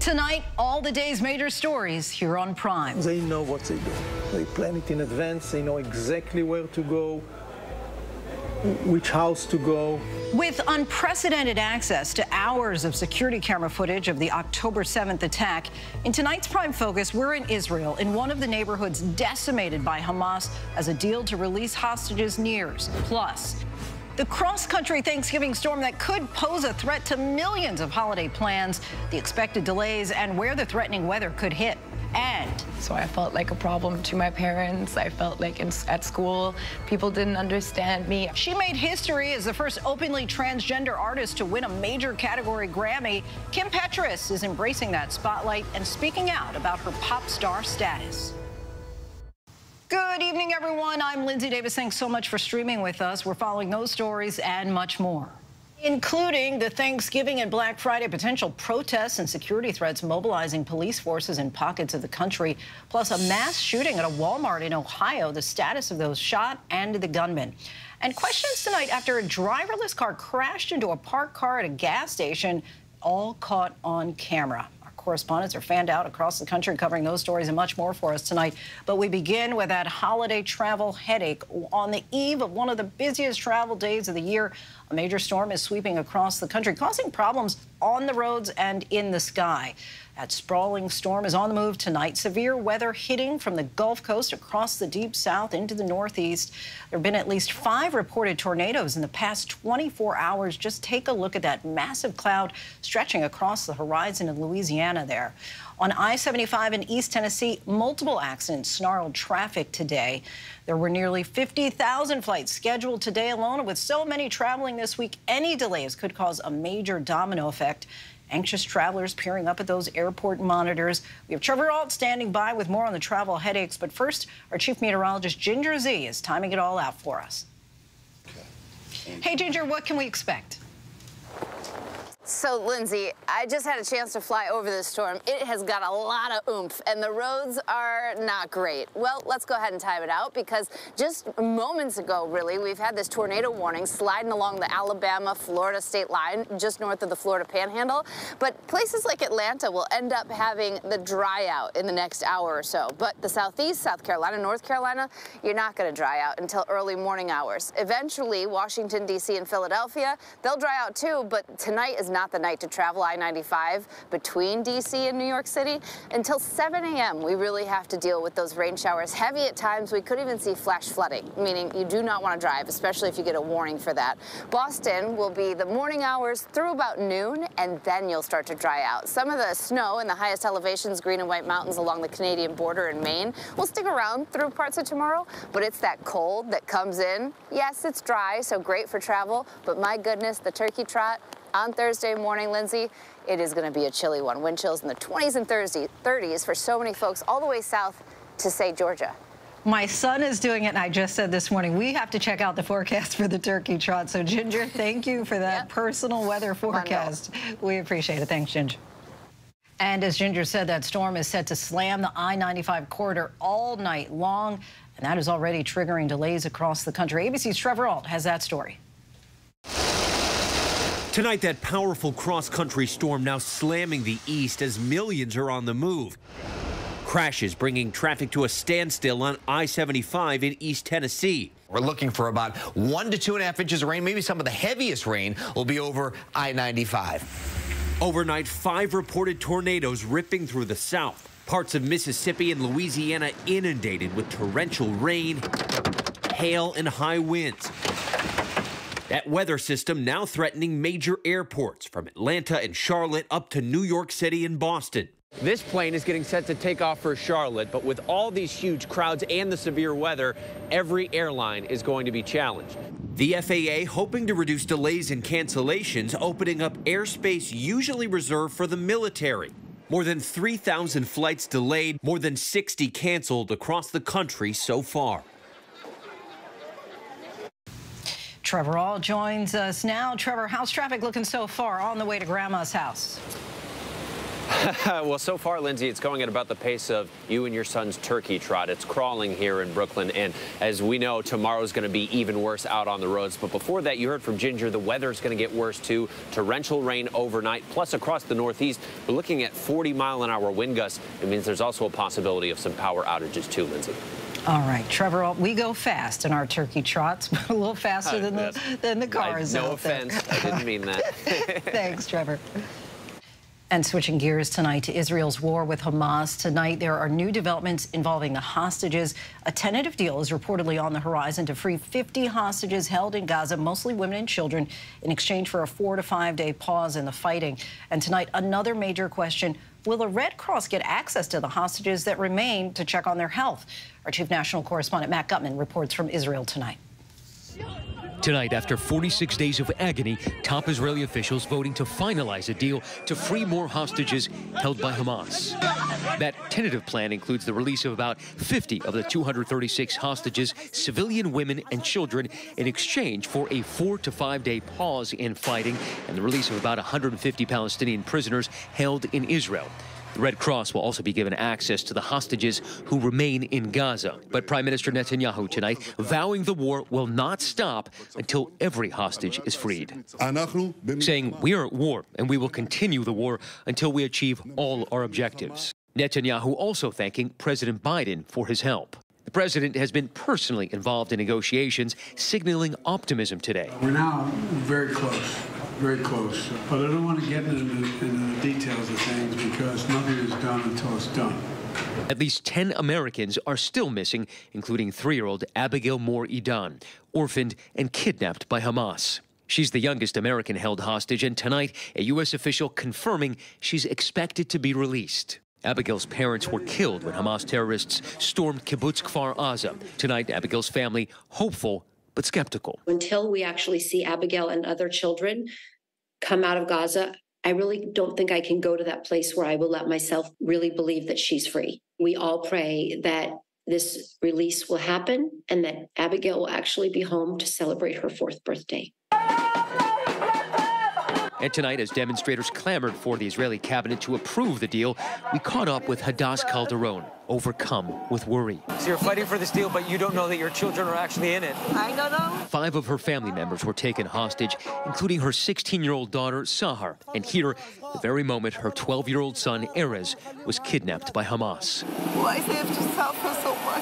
Tonight, all the day's major stories here on Prime. They know what they do. They plan it in advance. They know exactly where to go, which house to go. With unprecedented access to hours of security camera footage of the October 7th attack, in tonight's Prime Focus, we're in Israel, in one of the neighborhoods decimated by Hamas as a deal to release hostages nears. Plus, the cross-country Thanksgiving storm that could pose a threat to millions of holiday plans, the expected delays, and where the threatening weather could hit. And so I felt like a problem to my parents. I felt like at school, people didn't understand me. She made history as the first openly transgender artist to win a major category Grammy. Kim Petras is embracing that spotlight and speaking out about her pop star status. Good evening, everyone. I'm Lindsay Davis. Thanks so much for streaming with us. We're following those stories and much more, including the Thanksgiving and Black Friday potential protests and security threats mobilizing police forces in pockets of the country, plus a mass shooting at a Walmart in Ohio, the status of those shot and the gunman. And questions tonight after a driverless car crashed into a parked car at a gas station, all caught on camera. Correspondents are fanned out across the country covering those stories and much more for us tonight. But we begin with that holiday travel headache. On the eve of one of the busiest travel days of the year, a major storm is sweeping across the country, causing problems on the roads and in the sky. That sprawling storm is on the move tonight. Severe weather hitting from the Gulf Coast across the deep south into the northeast. There have been at least 5 reported tornadoes in the past 24 hours. Just take a look at that massive cloud stretching across the horizon in Louisiana there. On I-75 in East Tennessee, multiple accidents snarled traffic today. There were nearly 50,000 flights scheduled today alone. And with so many traveling this week, any delays could cause a major domino effect. Anxious travelers peering up at those airport monitors. We have Trevor Ault standing by with more on the travel headaches. But first, our chief meteorologist, Ginger Z, is timing it all out for us. Okay. Hey, Ginger, what can we expect? So, Lindsay, I just had a chance to fly over this storm. It has got a lot of oomph, and the roads are not great. Well, let's go ahead and time it out, because just moments ago, really, we've had this tornado warning sliding along the Alabama-Florida state line, just north of the Florida Panhandle. But places like Atlanta will end up having the dry out in the next hour or so. But the Southeast, South Carolina, North Carolina, you're not going to dry out until early morning hours. Eventually, Washington, D.C. and Philadelphia, they'll dry out too, but tonight is not the night to travel I-95 between D.C. and New York City. Until 7 a.m., we really have to deal with those rain showers. Heavy at times. We could even see flash flooding, meaning you do not want to drive, especially if you get a warning for that. Boston will be the morning hours through about noon, and then you'll start to dry out. Some of the snow in the highest elevations, Green and White Mountains along the Canadian border in Maine, will stick around through parts of tomorrow, but it's that cold that comes in. Yes, it's dry, so great for travel, but my goodness, the turkey trot on Thursday morning, Lindsay, it is going to be a chilly one. Wind chills in the 20s and 30s for so many folks all the way south to, say, Georgia. My son is doing it, and I just said this morning, we have to check out the forecast for the turkey trot. So, Ginger, thank you for that personal weather forecast. We appreciate it. Thanks, Ginger. And as Ginger said, that storm is set to slam the I-95 corridor all night long, and that is already triggering delays across the country. ABC's Trevor Ault has that story. Tonight, that powerful cross-country storm now slamming the east as millions are on the move. Crashes bringing traffic to a standstill on I-75 in East Tennessee. We're looking for about 1 to 2.5 inches of rain. Maybe some of the heaviest rain will be over I-95. Overnight, 5 reported tornadoes ripping through the south. Parts of Mississippi and Louisiana inundated with torrential rain, hail, and high winds. That weather system now threatening major airports from Atlanta and Charlotte up to New York City and Boston. This plane is getting set to take off for Charlotte, but with all these huge crowds and the severe weather, every airline is going to be challenged. The FAA hoping to reduce delays and cancellations, opening up airspace usually reserved for the military. More than 3,000 flights delayed, more than 60 canceled across the country so far. Trevor Ault joins us now. Trevor, how's traffic looking so far on the way to Grandma's house? Well, so far, Lindsay, it's going at about the pace of you and your son's turkey trot. It's crawling here in Brooklyn, and as we know, tomorrow's going to be even worse out on the roads. But before that, you heard from Ginger, the weather's going to get worse, too. Torrential rain overnight, plus across the Northeast, we're looking at 40-mile-an-hour wind gusts. It means there's also a possibility of some power outages, too, Lindsay. All right, Trevor, we go fast in our turkey trots, but a little faster than the cars. No offense, I didn't mean that. Thanks, Trevor. And switching gears tonight to Israel's war with Hamas. Tonight, there are new developments involving the hostages. A tentative deal is reportedly on the horizon to free 50 hostages held in Gaza, mostly women and children, in exchange for a 4 to 5 day pause in the fighting. And tonight, another major question: will the Red Cross get access to the hostages that remain to check on their health? Our chief national correspondent, Matt Gutman, reports from Israel tonight. Tonight, after 46 days of agony, top Israeli officials voting to finalize a deal to free more hostages held by Hamas. That tentative plan includes the release of about 50 of the 236 hostages, civilian women and children, in exchange for a 4 to 5 day pause in fighting and the release of about 150 Palestinian prisoners held in Israel. The Red Cross will also be given access to the hostages who remain in Gaza. But Prime Minister Netanyahu tonight vowing the war will not stop until every hostage is freed, saying we are at war and we will continue the war until we achieve all our objectives. Netanyahu also thanking President Biden for his help. The president has been personally involved in negotiations, signaling optimism today. We're now very close. Very close. But I don't want to get into the details of things because nothing is done until it's done. At least 10 Americans are still missing, including 3-year-old Abigail Moore Edan, orphaned and kidnapped by Hamas. She's the youngest American held hostage, and tonight, a U.S. official confirming she's expected to be released. Abigail's parents were killed when Hamas terrorists stormed Kibbutz Kfar Aza. Tonight, Abigail's family hopeful but skeptical. Until we actually see Abigail and other children come out of Gaza, I really don't think I can go to that place where I will let myself really believe that she's free. We all pray that this release will happen and that Abigail will actually be home to celebrate her 4th birthday. And tonight, as demonstrators clamored for the Israeli cabinet to approve the deal, we caught up with Hadass Calderon, overcome with worry. So you're fighting for this deal, but you don't know that your children are actually in it. I don't know. 5 of her family members were taken hostage, including her 16-year-old daughter, Sahar. And here, the very moment her 12-year-old son, Erez, was kidnapped by Hamas. Why do they have to suffer so much?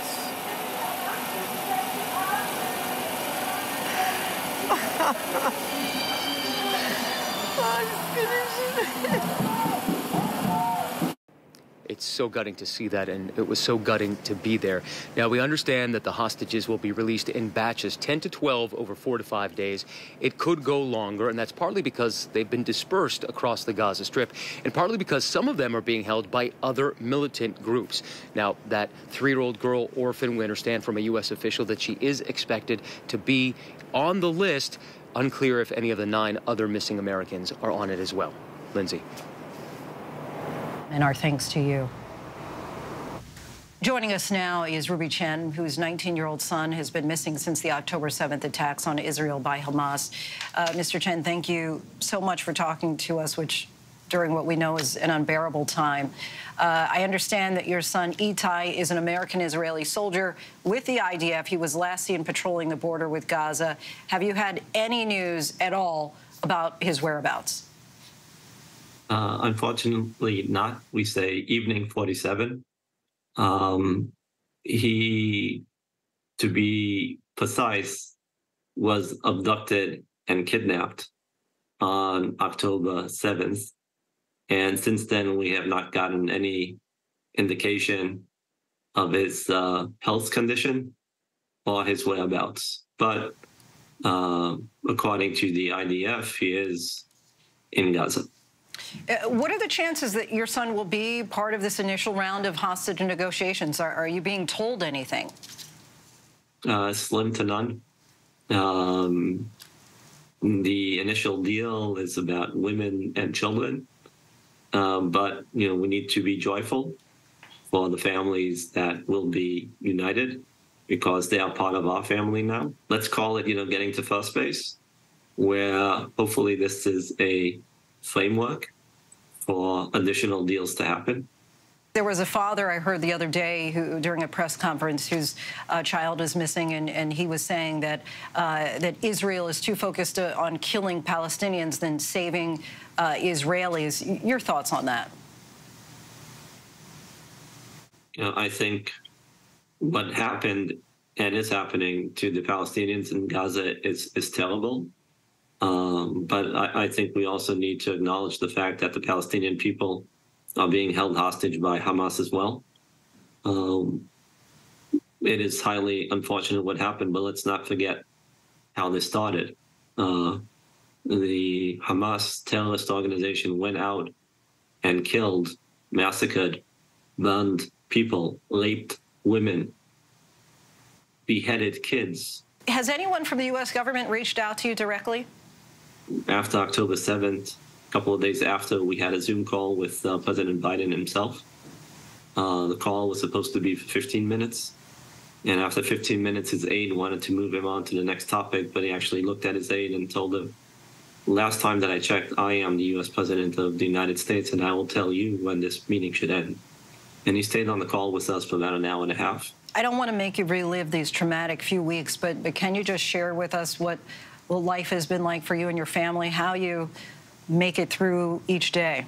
It's so gutting to see that, and it was so gutting to be there. Now, we understand that the hostages will be released in batches, 10 to 12 over 4 to 5 days. It could go longer, and that's partly because they've been dispersed across the Gaza Strip, and partly because some of them are being held by other militant groups. Now, that 3-year-old girl orphan, we understand from a U.S. official that she is expected to be on the list. Unclear if any of the 9 other missing Americans are on it as well. Lindsay. And our thanks to you. Joining us now is Ruby Chen, whose 19-year-old son has been missing since the October 7th attacks on Israel by Hamas. Mr. Chen, thank you so much for talking to us, which during what we know is an unbearable time. I understand that your son, Itai, is an American-Israeli soldier with the IDF. He was last seen patrolling the border with Gaza. Have you had any news at all about his whereabouts? Unfortunately not. We say evening 47. He, to be precise, was abducted and kidnapped on October 7th. And since then, we have not gotten any indication of his health condition or his whereabouts. But according to the IDF, he is in Gaza. What are the chances that your son will be part of this initial round of hostage negotiations? Are you being told anything? Slim to none. The initial deal is about women and children. But, you know, we need to be joyful for the families that will be united because they are part of our family now. Let's call it, you know, getting to first base, where hopefully this is a framework for additional deals to happen. There was a father I heard the other day who, during a press conference, whose child is missing, and he was saying that that Israel is too focused on killing Palestinians than saving Israelis. Your thoughts on that? You know, I think what happened and is happening to the Palestinians in Gaza is terrible. But I think we also need to acknowledge the fact that the Palestinian people are being held hostage by Hamas as well. It is highly unfortunate what happened, but let's not forget how this started. The Hamas terrorist organization went out and killed, massacred, burned people, raped women, beheaded kids. Has anyone from the U.S. government reached out to you directly? After October 7th, a couple of days after, we had a Zoom call with President Biden himself. The call was supposed to be for 15 minutes. And after 15 minutes, his aide wanted to move him on to the next topic, but he actually looked at his aide and told him, last time that I checked, I am the U.S. President of the United States, and I will tell you when this meeting should end. And he stayed on the call with us for about an hour and a half. I don't want to make you relive these traumatic few weeks, but can you just share with us what life has been like for you and your family, how you make it through each day?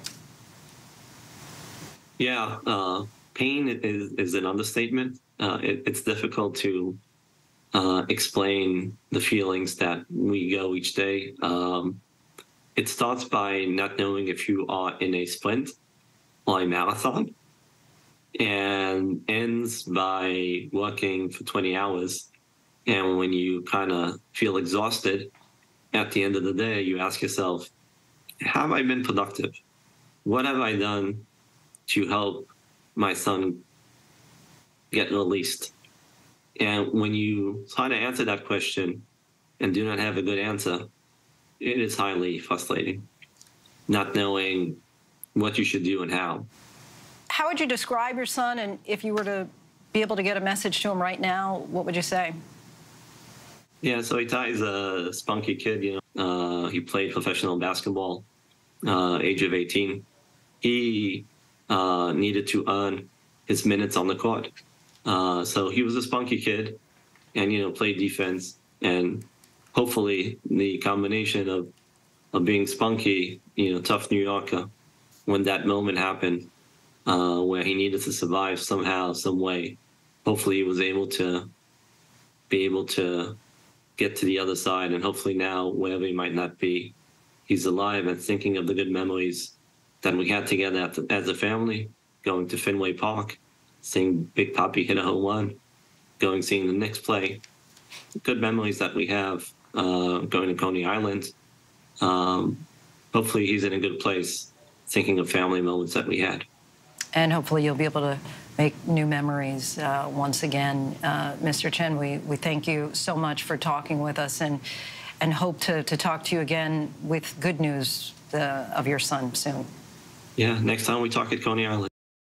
Yeah, pain is an understatement. It's difficult to explain the feelings that we go each day. It starts by not knowing if you are in a sprint or a marathon, and ends by working for 20 hours. And when you kind of feel exhausted at the end of the day, you ask yourself, have I been productive? What have I done to help my son get released? And when you try to answer that question and do not have a good answer, it is highly frustrating, not knowing what you should do and how. How would you describe your son, and if you were to be able to get a message to him right now, what would you say? Yeah, so Itai is a spunky kid, you know. He played professional basketball, age of 18. He needed to earn his minutes on the court. So he was a spunky kid and, you know, played defense. And hopefully the combination of being spunky, you know, tough New Yorker, when that moment happened, where he needed to survive somehow, some way, hopefully he was able to get to the other side. And hopefully now, wherever he might not be, he's alive and thinking of the good memories that we had together as a family, going to Fenway Park, seeing Big Papi hit a home run, seeing the Knicks play. Good memories that we have, going to Coney Island. Hopefully he's in a good place, thinking of family moments that we had. And hopefully you'll be able to make new memories once again. Mr. Chen, we thank you so much for talking with us, and hope to talk to you again with good news of your son soon. Yeah, next time we talk at Coney Island.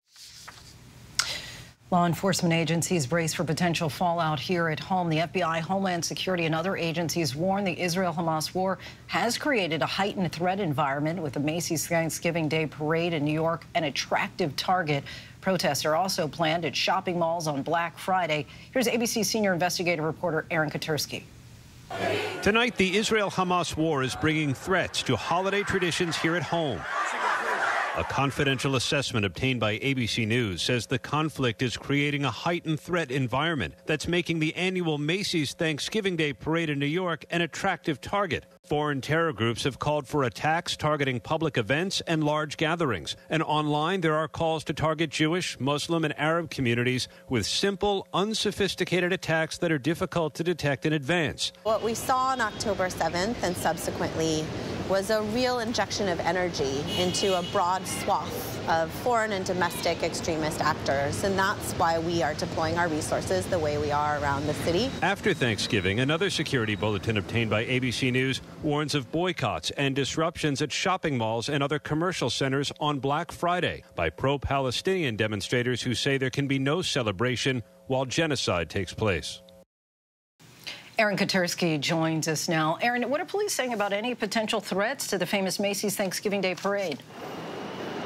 Law enforcement agencies brace for potential fallout here at home. The FBI, Homeland Security, and other agencies warn the Israel-Hamas war has created a heightened threat environment, with the Macy's Thanksgiving Day parade in New York an attractive target. Protests are also planned at shopping malls on Black Friday. Here's ABC senior investigative reporter Aaron Katursky. Tonight, the Israel-Hamas war is bringing threats to holiday traditions here at home. A confidential assessment obtained by ABC News says the conflict is creating a heightened threat environment that's making the annual Macy's Thanksgiving Day parade in New York an attractive target. Foreign terror groups have called for attacks targeting public events and large gatherings. And online, there are calls to target Jewish, Muslim, and Arab communities with simple, unsophisticated attacks that are difficult to detect in advance. What we saw on October 7th and subsequently was a real injection of energy into a broad swath of foreign and domestic extremist actors, and that's why we are deploying our resources the way we are around the city. After Thanksgiving, another security bulletin obtained by ABC News warns of boycotts and disruptions at shopping malls and other commercial centers on Black Friday by pro-Palestinian demonstrators who say there can be no celebration while genocide takes place. Aaron Katursky joins us now. Aaron, what are police saying about any potential threats to the famous Macy's Thanksgiving Day parade?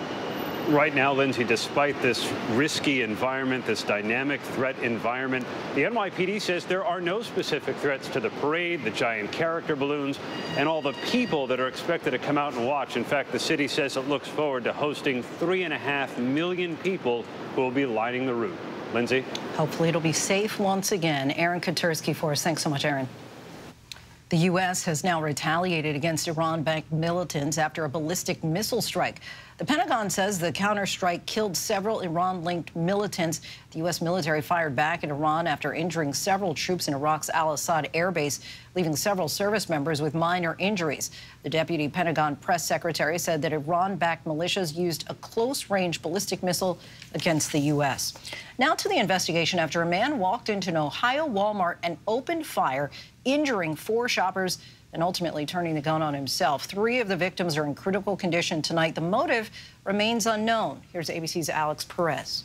Right now, Lindsay, despite this risky environment, this dynamic threat environment, the NYPD says there are no specific threats to the parade, the giant character balloons, and all the people that are expected to come out and watch. In fact, the city says it looks forward to hosting 3.5 million people who will be lining the route. Lindsay? Hopefully it'll be safe once again. Aaron Katursky for us. Thanks so much, Aaron. The U.S. has now retaliated against Iran-backed militants after a ballistic missile strike. The Pentagon says the counterstrike killed several Iran-linked militants. The U.S. military fired back at Iran after injuring several troops in Iraq's al-Assad air base, leaving several service members with minor injuries. The deputy Pentagon press secretary said that Iran-backed militias used a close-range ballistic missile against the U.S. Now to the investigation after a man walked into an Ohio Walmart and opened fire, injuring 4 shoppers and ultimately turning the gun on himself. 3 of the victims are in critical condition tonight. The motive remains unknown. Here's ABC's Alex Perez.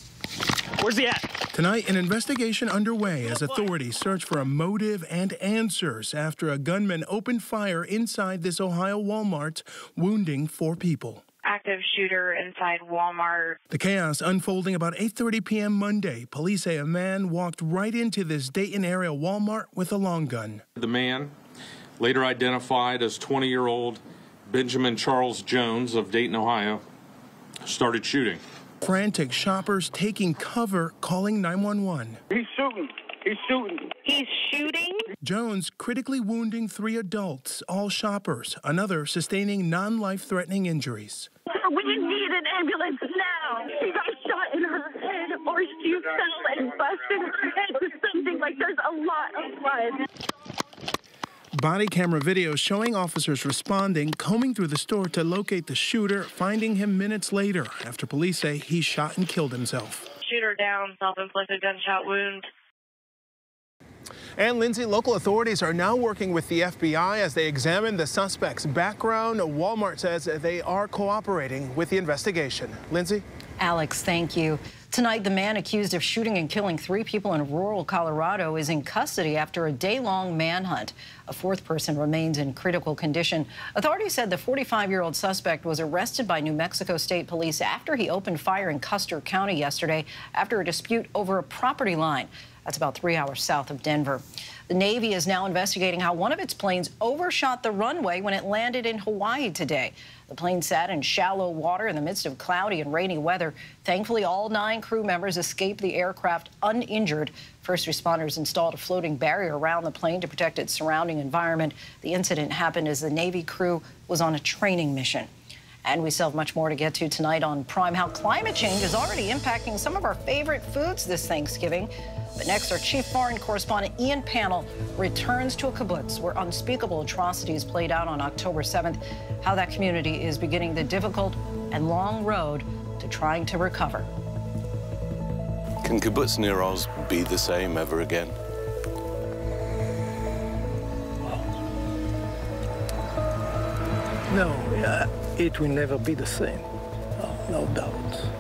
Where's he at? Tonight, an investigation underway as authorities search for a motive and answers after a gunman opened fire inside this Ohio Walmart, wounding 4 people. Active shooter inside Walmart. The chaos unfolding about 8:30 p.m. Monday. Police say a man walked right into this Dayton area Walmart with a long gun. The man, later identified as 20-year-old Benjamin Charles Jones of Dayton, Ohio, started shooting. Frantic shoppers taking cover, calling 911. He's shooting. He's shooting. He's shooting? Jones critically wounding 3 adults, all shoppers. Another sustaining non-life-threatening injuries. We need an ambulance now. She got shot in her head, or she fell and busted her head or something. Like, there's a lot of blood. Body camera video showing officers responding, combing through the store to locate the shooter, finding him minutes later after police say he shot and killed himself. Shooter down, self-inflicted gunshot wound. And Lindsay, local authorities are now working with the FBI as they examine the suspect's background. Walmart says they are cooperating with the investigation. Lindsay? Alex, thank you. Tonight, the man accused of shooting and killing 3 people in rural Colorado is in custody after a day-long manhunt. A 4th person remains in critical condition. Authorities said the 45-year-old suspect was arrested by New Mexico State Police after he opened fire in Custer County yesterday after a dispute over a property line. That's about 3 hours south of Denver. The Navy is now investigating how one of its planes overshot the runway when it landed in Hawaii today. The plane sat in shallow water in the midst of cloudy and rainy weather. Thankfully, all 9 crew members escaped the aircraft uninjured. First responders installed a floating barrier around the plane to protect its surrounding environment. The incident happened as the Navy crew was on a training mission. And we still have much more to get to tonight on Prime, how climate change is already impacting some of our favorite foods this Thanksgiving. But next, our chief foreign correspondent, Ian Pannell, returns to a kibbutz where unspeakable atrocities played out on October 7th, how that community is beginning the difficult and long road to trying to recover. Can kibbutz near Oz be the same ever again? No, it will never be the same. No doubt.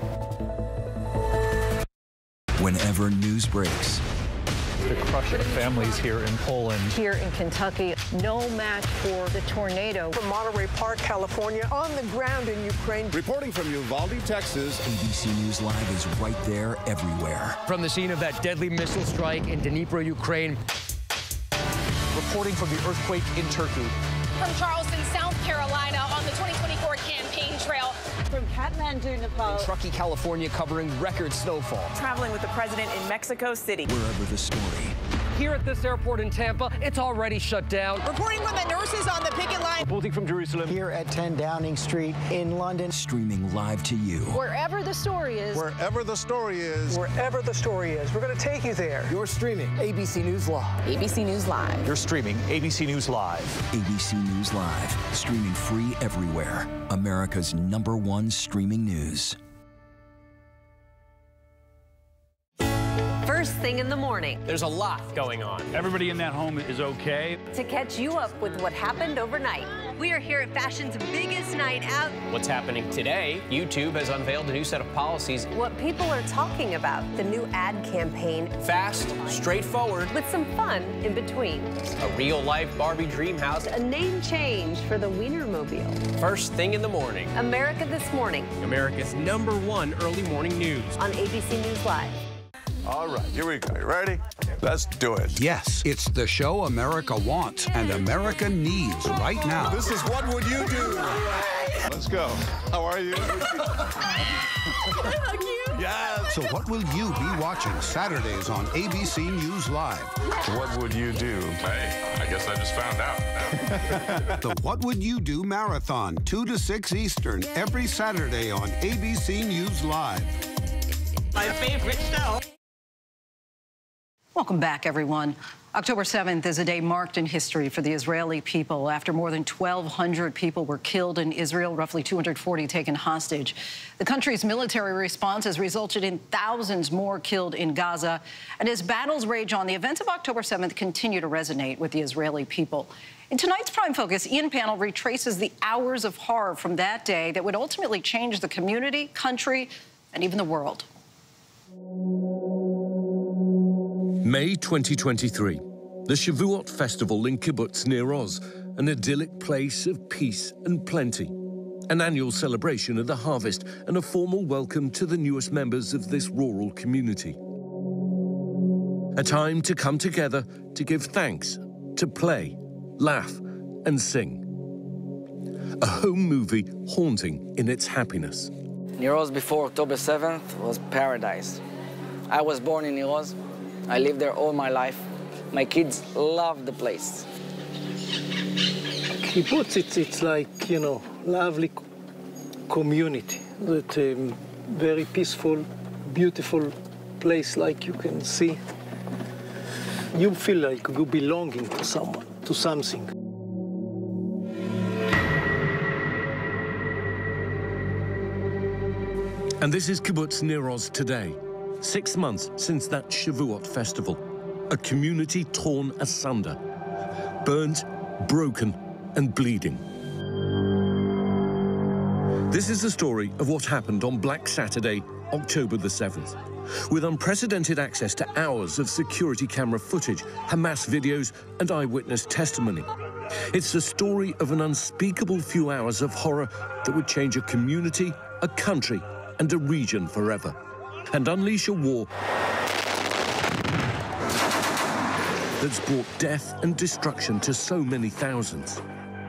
Whenever news breaks. The crush of families here in Poland. Here in Kentucky, no match for the tornado. From Monterey Park, California, on the ground in Ukraine. Reporting from Uvalde, Texas. ABC News Live is right there everywhere. From the scene of that deadly missile strike in Dnipro, Ukraine. Reporting from the earthquake in Turkey. From Charleston, South Carolina, on the 2024 campaign trail. From Kathmandu, Nepal. In Truckee, California, covering record snowfall. Traveling with the president in Mexico City. Wherever the story. Here at this airport in Tampa, it's already shut down. Reporting from the nurses on the picket line. Reporting from Jerusalem. Here at 10 Downing Street in London. Streaming live to you. Wherever the story is. Wherever the story is. Wherever the story is. We're going to take you there. You're streaming ABC News Live. ABC News Live. You're streaming ABC News Live. ABC News Live. Streaming free everywhere. America's #1 streaming news. first thing in the morning. There's a lot going on. Everybody in that home is okay. To catch you up with what happened overnight. We are here at fashion's biggest night out. What's happening today? YouTube has unveiled a new set of policies. What people are talking about, the new ad campaign. Fast, straightforward. With some fun in between. A real-life Barbie dream house. A name change for the Wienermobile. First thing in the morning. America This Morning. America's #1 early morning news. On ABC News Live. All right, here we go. You ready? Let's do it. Yes, it's the show America wants and America needs right now. This is What Would You Do? Let's go. How are you? Yes. So what will you be watching Saturdays on ABC News Live? What would you do? Hey, I guess I just found out. The What Would You Do Marathon, 2 to 6 Eastern, every Saturday on ABC News Live. My favorite show. Welcome back, everyone. October 7th is a day marked in history for the Israeli people after more than 1,200 people were killed in Israel, roughly 240 taken hostage. The country's military response has resulted in thousands more killed in Gaza. And as battles rage on, the events of October 7th continue to resonate with the Israeli people. In tonight's Prime Focus, Ian Panel retraces the hours of horror from that day that would ultimately change the community, country, and even the world. May 2023, the Shavuot festival in Kibbutz Nir Oz, an idyllic place of peace and plenty. An annual celebration of the harvest and a formal welcome to the newest members of this rural community. A time to come together to give thanks, to play, laugh and sing. A home movie haunting in its happiness. Nir Oz before October 7th was paradise. I was born in Nir Oz. I lived there all my life. My kids love the place. Kibbutz, it's like, you know, lovely community. It's a very peaceful, beautiful place like you can see. You feel like you belonging to someone, to something. And this is Kibbutz Nir Oz today. 6 months since that Shavuot festival, a community torn asunder, burnt, broken, and bleeding. This is the story of what happened on Black Saturday, October the 7th. With unprecedented access to hours of security camera footage, Hamas videos, and eyewitness testimony. It's the story of an unspeakable few hours of horror that would change a community, a country, and a region forever. And unleash a war that's brought death and destruction to so many thousands.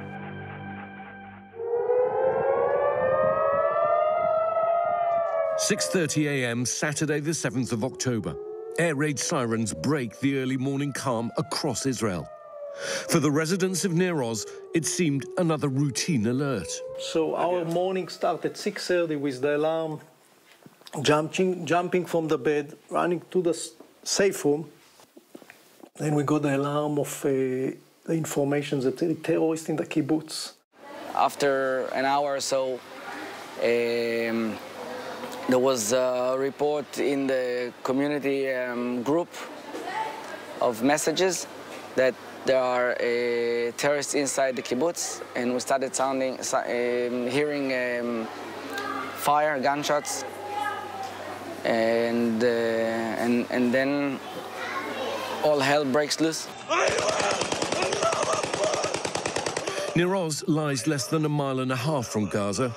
"6:30 a.m. Saturday the 7th of October. Air raid sirens break the early morning calm across Israel. For the residents of Nir Oz, it seemed another routine alert. So our morning started at 6:30 with the alarm. Jumping from the bed, running to the safe room. Then we got the alarm of the information that there are terrorists in the kibbutz. After an hour or so, there was a report in the community group of messages that there are terrorists inside the kibbutz, and we started hearing fire, gunshots. And then all hell breaks loose. Nir Oz lies less than a mile and a half from Gaza.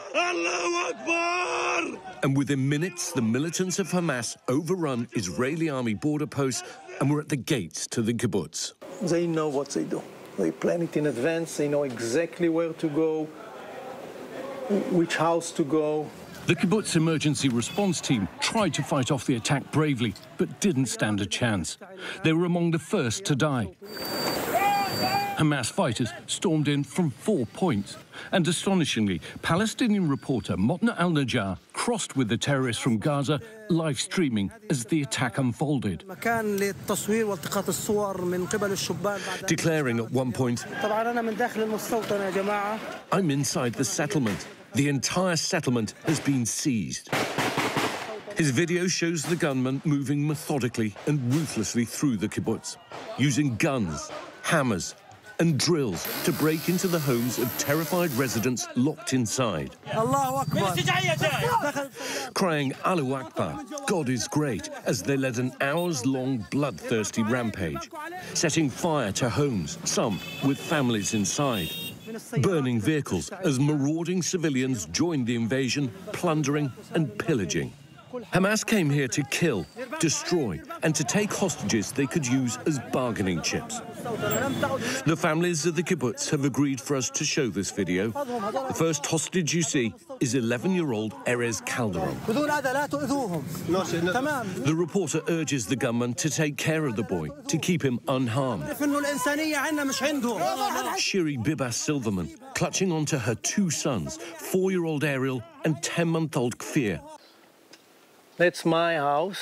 And within minutes, the militants of Hamas overrun Israeli army border posts and were at the gates to the kibbutz. They know what they do. They plan it in advance. They know exactly where to go, which house to go. The kibbutz emergency response team tried to fight off the attack bravely, but didn't stand a chance. They were among the first to die. Hamas fighters stormed in from 4 points. And astonishingly, Palestinian reporter Motna al-Najjar crossed with the terrorists from Gaza, live streaming as the attack unfolded. Declaring at one point, "I'm inside the settlement. The entire settlement has been seized." His video shows the gunman moving methodically and ruthlessly through the kibbutz, using guns, hammers and drills to break into the homes of terrified residents locked inside. Crying Allahu Akbar, God is great, as they led an hours-long bloodthirsty rampage, setting fire to homes, some with families inside, burning vehicles as marauding civilians joined the invasion, plundering and pillaging. Hamas came here to kill, destroy, and to take hostages they could use as bargaining chips. The families of the kibbutz have agreed for us to show this video. The first hostage you see is 11-year-old Erez Calderon. The reporter urges the gunman to take care of the boy, to keep him unharmed. Shiri Bibas Silverman, clutching onto her two sons, 4-year-old Ariel and 10-month-old Kfir. That's my house.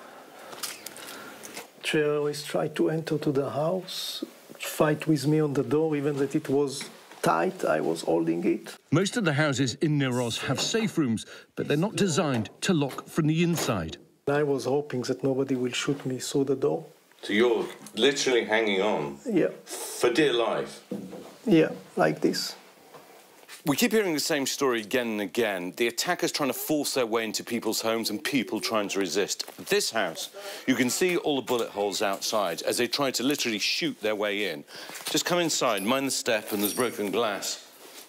Terrorists tried to enter to the house, fight with me on the door, even that it was tight, I was holding it. Most of the houses in Nir Oz have safe rooms, but they're not designed to lock from the inside. I was hoping that nobody will shoot me through the door. So you're literally hanging on? Yeah. For dear life? Yeah, like this. We keep hearing the same story again and again. The attackers trying to force their way into people's homes and people trying to resist. This house, you can see all the bullet holes outside as they try to literally shoot their way in. Just come inside, mind the step, and there's broken glass.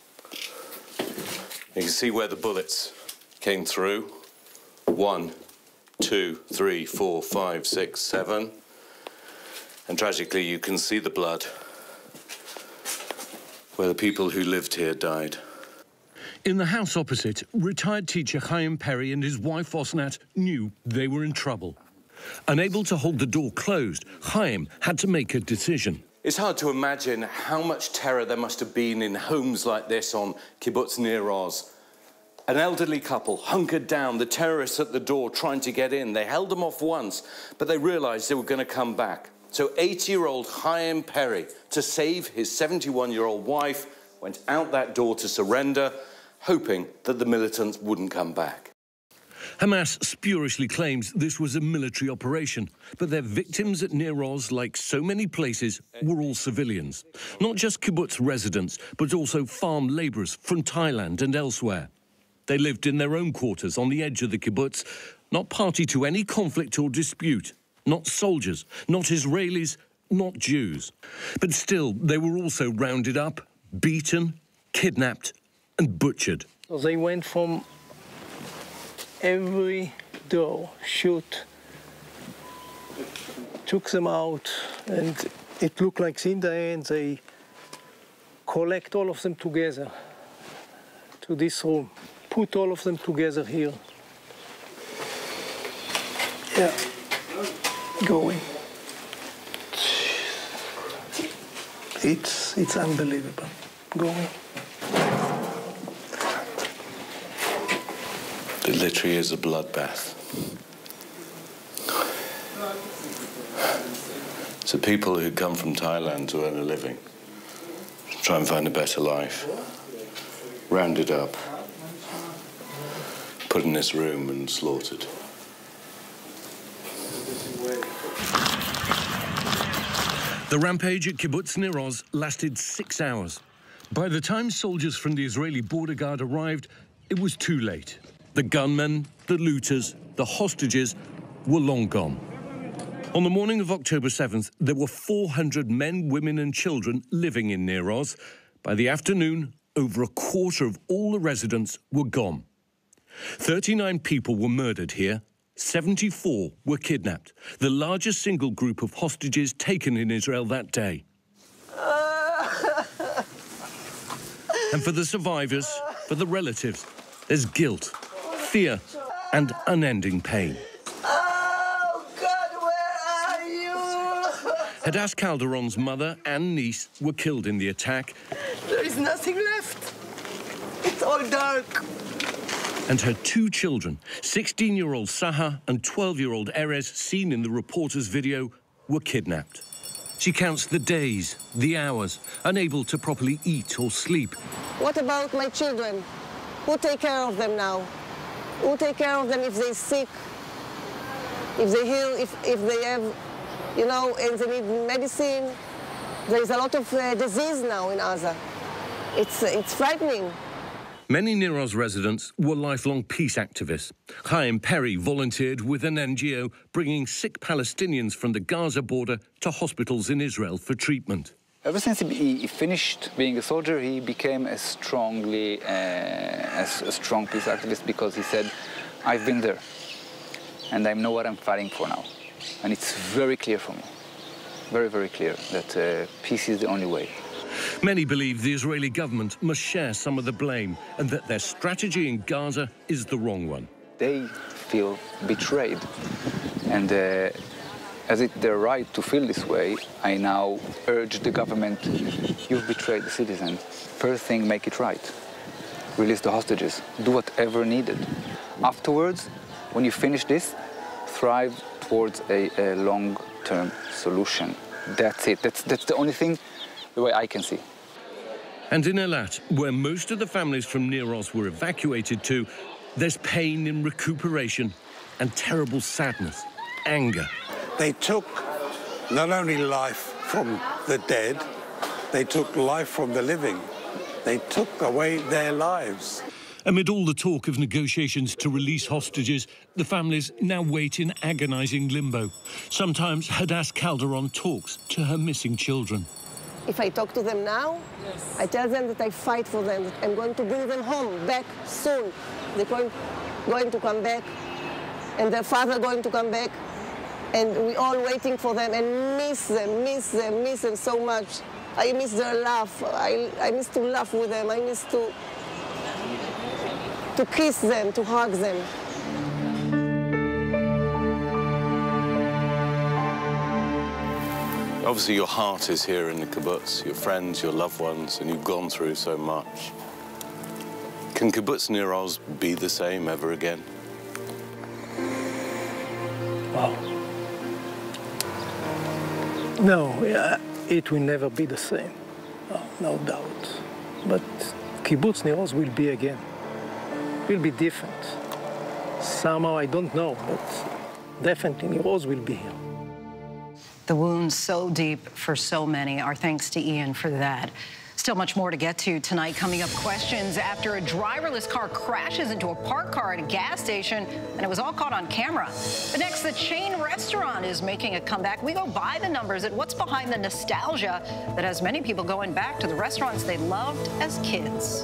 You can see where the bullets came through. 1, 2, 3, 4, 5, 6, 7. And tragically, you can see the blood where the people who lived here died. In the house opposite, retired teacher Chaim Perry and his wife Osnat knew they were in trouble. Unable to hold the door closed, Chaim had to make a decision. It's hard to imagine how much terror there must have been in homes like this on Kibbutz Nir Oz. An elderly couple hunkered down, the terrorists at the door trying to get in. They held them off once, but they realized they were going to come back. So 80-year-old Chaim Perry, to save his 71-year-old wife, went out that door to surrender, hoping that the militants wouldn't come back. Hamas spuriously claims this was a military operation, but their victims at Nir Oz, like so many places, were all civilians. Not just kibbutz residents, but also farm labourers from Thailand and elsewhere. They lived in their own quarters on the edge of the kibbutz, not party to any conflict or dispute. Not soldiers, not Israelis, not Jews. But still, they were also rounded up, beaten, kidnapped and butchered. So they went from every door, shoot, took them out, and it looked like in the end they collect all of them together to this room, put all of them together here. Yeah. Going. It's unbelievable. Going. It literally is a bloodbath. So people who come from Thailand to earn a living, try and find a better life, rounded up, put in this room and slaughtered. The rampage at Kibbutz Nir Oz lasted 6 hours. By the time soldiers from the Israeli border guard arrived, it was too late. The gunmen, the looters, the hostages were long gone. On the morning of October 7th, there were 400 men, women and children living in Nir Oz. By the afternoon, over a quarter of all the residents were gone. 39 people were murdered here. 74 were kidnapped, the largest single group of hostages taken in Israel that day. And for the survivors, for the relatives, there's guilt, fear, and unending pain. Oh, God, where are you? Hadass Calderon's mother and niece were killed in the attack. There is nothing left. It's all dark. And her two children, 16-year-old Saha and 12-year-old Erez, seen in the reporter's video, were kidnapped. She counts the days, the hours, unable to properly eat or sleep. What about my children? Who take care of them now? Who take care of them if they're sick? if they heal, if they have, you know, and they need medicine. There is a lot of disease now in Gaza. It's frightening. Many Nir Oz residents were lifelong peace activists. Chaim Perry volunteered with an NGO bringing sick Palestinians from the Gaza border to hospitals in Israel for treatment. Ever since he finished being a soldier, he became a strong peace activist because he said, I've been there and I know what I'm fighting for now. And it's very clear for me, very, very clear that peace is the only way. Many believe the Israeli government must share some of the blame and that their strategy in Gaza is the wrong one. They feel betrayed, and as it's their right to feel this way, I now urge the government, you've betrayed the citizens. First thing, make it right. Release the hostages. Do whatever needed. Afterwards, when you finish this, thrive towards a long-term solution. That's it. That's the only thing, the way I can see. And in Eilat, where most of the families from Nir Oz were evacuated to, there's pain in recuperation and terrible sadness, anger. They took not only life from the dead, they took life from the living. They took away their lives. Amid all the talk of negotiations to release hostages, the families now wait in agonizing limbo. Sometimes Hadass Calderon talks to her missing children. If I talk to them now, I tell them that I fight for them. I'm going to bring them home, back soon. They're going to come back, and their father going to come back, and we're all waiting for them and miss them so much. I miss their laugh. I miss to laugh with them. I miss to kiss them, to hug them. Obviously, your heart is here in the kibbutz, your friends, your loved ones, and you've gone through so much. Can kibbutz Nir Oz be the same ever again? Wow. No, it will never be the same, no doubt. But kibbutz Nir Oz will be again. Will be different. Somehow, I don't know, but definitely Nir Oz will be here. The wounds so deep for so many. Our thanks to Ian for that. Still much more to get to tonight. Coming up, questions after a driverless car crashes into a parked car at a gas station, and it was all caught on camera. But next, the chain restaurant is making a comeback. We go by the numbers at what's behind the nostalgia that has many people going back to the restaurants they loved as kids.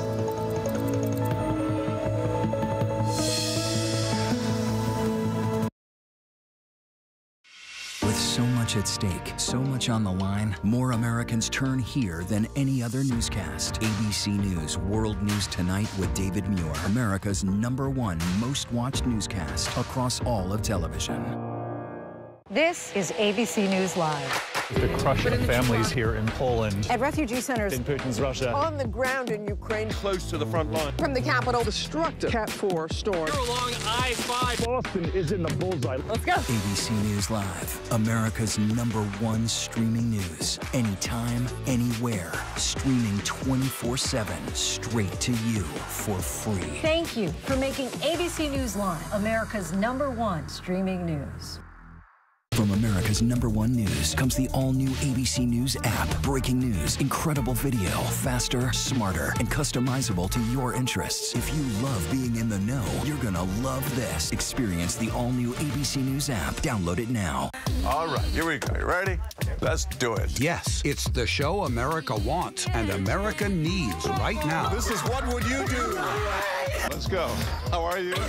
With so much at stake, so much on the line, more Americans turn here than any other newscast. ABC News World News Tonight with David Muir, America's #1 most watched newscast across all of television. This is ABC News Live. The crush of families here in Poland. At refugee centers. In Putin's Russia. On the ground in Ukraine. Close to the front line. From the capital. Destructive Cat 4 storm. Here along I-5. Boston is in the bullseye. Let's go. ABC News Live, America's #1 streaming news. Anytime, anywhere. Streaming 24/7, straight to you for free. Thank you for making ABC News Live America's #1 streaming news. From America's #1 news comes the all-new ABC News app. Breaking news, incredible video, faster, smarter, and customizable to your interests. If you love being in the know, you're gonna love this. Experience the all-new ABC News app. Download it now. All right, here we go. You ready? Let's do it. Yes, it's the show America wants and America needs right now. This is What Would You Do? Let's go. How are you?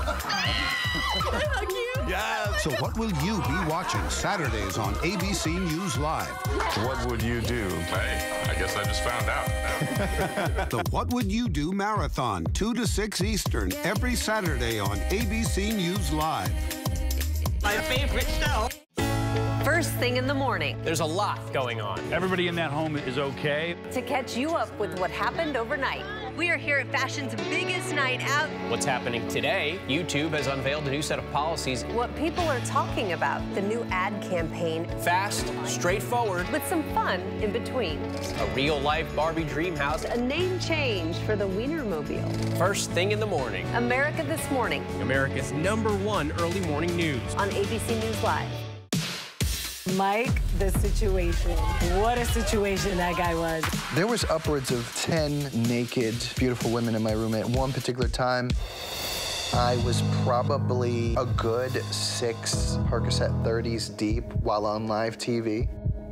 Yeah. So what will you be watching Saturdays on ABC News Live? What would you do? Hey, I guess I just found out. The What Would You Do Marathon, 2 to 6 Eastern, every Saturday on ABC News Live. My favorite show. First thing in the morning. There's a lot going on. Everybody in that home is okay. To catch you up with what happened overnight. We are here at fashion's biggest night out. What's happening today? YouTube has unveiled a new set of policies. What people are talking about. The new ad campaign. Fast, straightforward. With some fun in between. A real-life Barbie dream house. A name change for the Wienermobile. First thing in the morning. America This Morning. America's #1 early morning news. On ABC News Live. Mike, the situation. What a situation that guy was. There was upwards of 10 naked, beautiful women in my room at one particular time. I was probably a good 6 Percocet 30s deep while on live TV.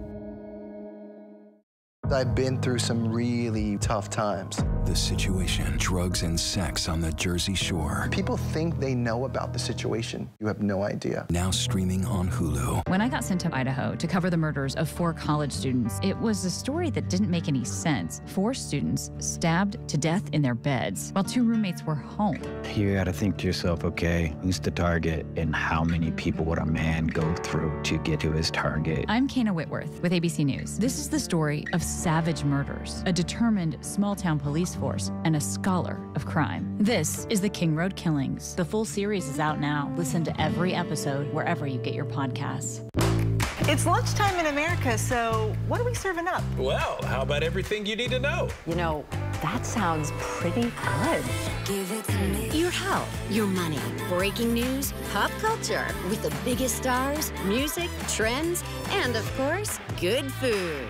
I've been through some really tough times. The Situation, drugs and sex on the Jersey Shore. People think they know about the situation. You have no idea. Now streaming on Hulu. When I got sent to Idaho to cover the murders of 4 college students, it was a story that didn't make any sense. 4 students stabbed to death in their beds while 2 roommates were home. You gotta think to yourself, okay, who's the target and how many people would a man go through to get to his target? I'm Kana Whitworth with ABC News. This is the story of savage murders, a determined small-town police force, and a scholar of crime. This is the King Road Killings. The full series is out now. Listen to every episode wherever you get your podcasts. It's lunchtime in America, so what are we serving up? Well, how about everything you need to know? You know, that sounds pretty good. Give it to me. Your health, your money, breaking news, pop culture, with the biggest stars, music, trends, and of course, good food.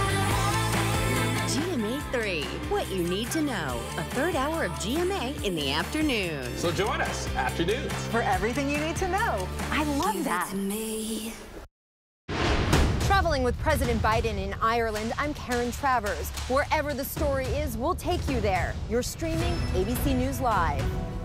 GMA 3, what you need to know. A third hour of GMA in the afternoon. So join us, afternoons. For everything you need to know. I love that. Traveling with President Biden in Ireland, I'm Karen Travers. Wherever the story is, we'll take you there. You're streaming ABC News Live.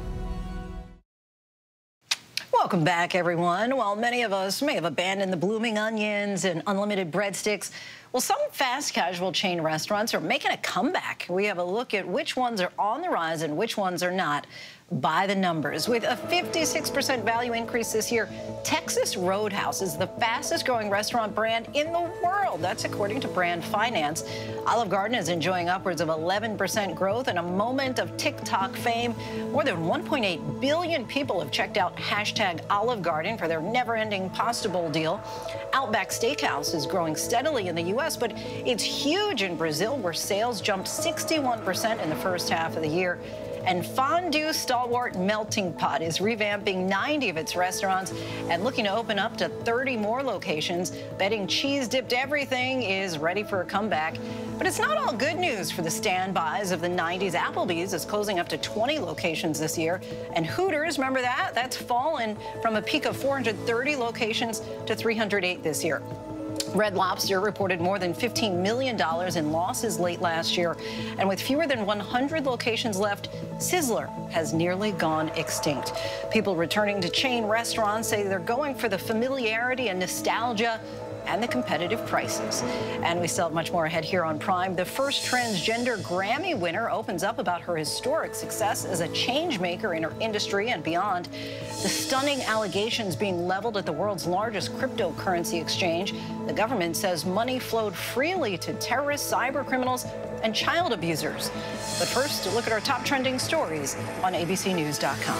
Welcome back, everyone. While many of us may have abandoned the blooming onions and unlimited breadsticks, well, some fast casual chain restaurants are making a comeback. We have a look at which ones are on the rise and which ones are not by the numbers. With a 56% value increase this year, Texas Roadhouse is the fastest growing restaurant brand in the world. That's according to Brand Finance. Olive Garden is enjoying upwards of 11% growth in a moment of TikTok fame. More than 1.8 billion people have checked out #Olive Garden for their never-ending pasta bowl deal. Outback Steakhouse is growing steadily in the U.S., but it's huge in Brazil, where sales jumped 61% in the first half of the year. And fondue stalwart Melting Pot is revamping 90 of its restaurants and looking to open up to 30 more locations. Betting cheese-dipped everything is ready for a comeback. But it's not all good news for the standbys of the 90s. Applebee's is closing up to 20 locations this year. And Hooters, remember that? That's fallen from a peak of 430 locations to 308 this year. Red Lobster reported more than $15 million in losses late last year. And with fewer than 100 locations left, Sizzler has nearly gone extinct. People returning to chain restaurants say they're going for the familiarity and nostalgia and the competitive prices. And we still have much more ahead here on Prime. The first transgender Grammy winner opens up about her historic success as a change maker in her industry and beyond. The stunning allegations being leveled at the world's largest cryptocurrency exchange. The government says money flowed freely to terrorists, cyber criminals, and child abusers. But first, a look at our top trending stories on abcnews.com.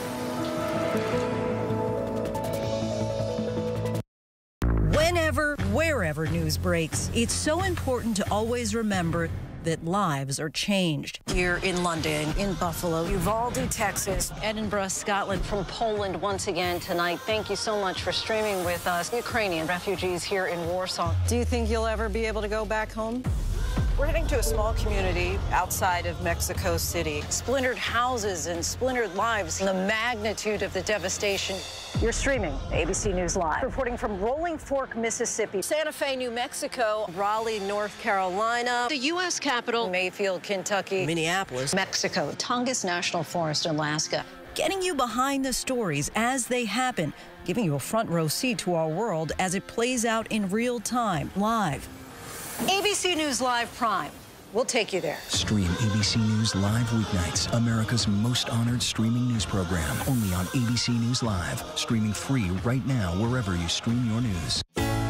Whenever, wherever news breaks, it's so important to always remember that lives are changed. Here in London, in Buffalo, Uvalde, Texas, Edinburgh, Scotland. From Poland once again tonight. Thank you so much for streaming with us. Ukrainian refugees here in Warsaw. Do you think you'll ever be able to go back home? We're heading to a small community outside of Mexico City. Splintered houses and splintered lives. The magnitude of the devastation. You're streaming ABC News Live. Reporting from Rolling Fork, Mississippi. Santa Fe, New Mexico. Raleigh, North Carolina. The U.S. Capitol. Mayfield, Kentucky. Minneapolis. Mexico. Tongass National Forest, Alaska. Getting you behind the stories as they happen. Giving you a front row seat to our world as it plays out in real time, live. ABC News Live Prime. We'll take you there. Stream ABC News Live weeknights, America's most honored streaming news program, only on ABC News Live. Streaming free right now wherever you stream your news.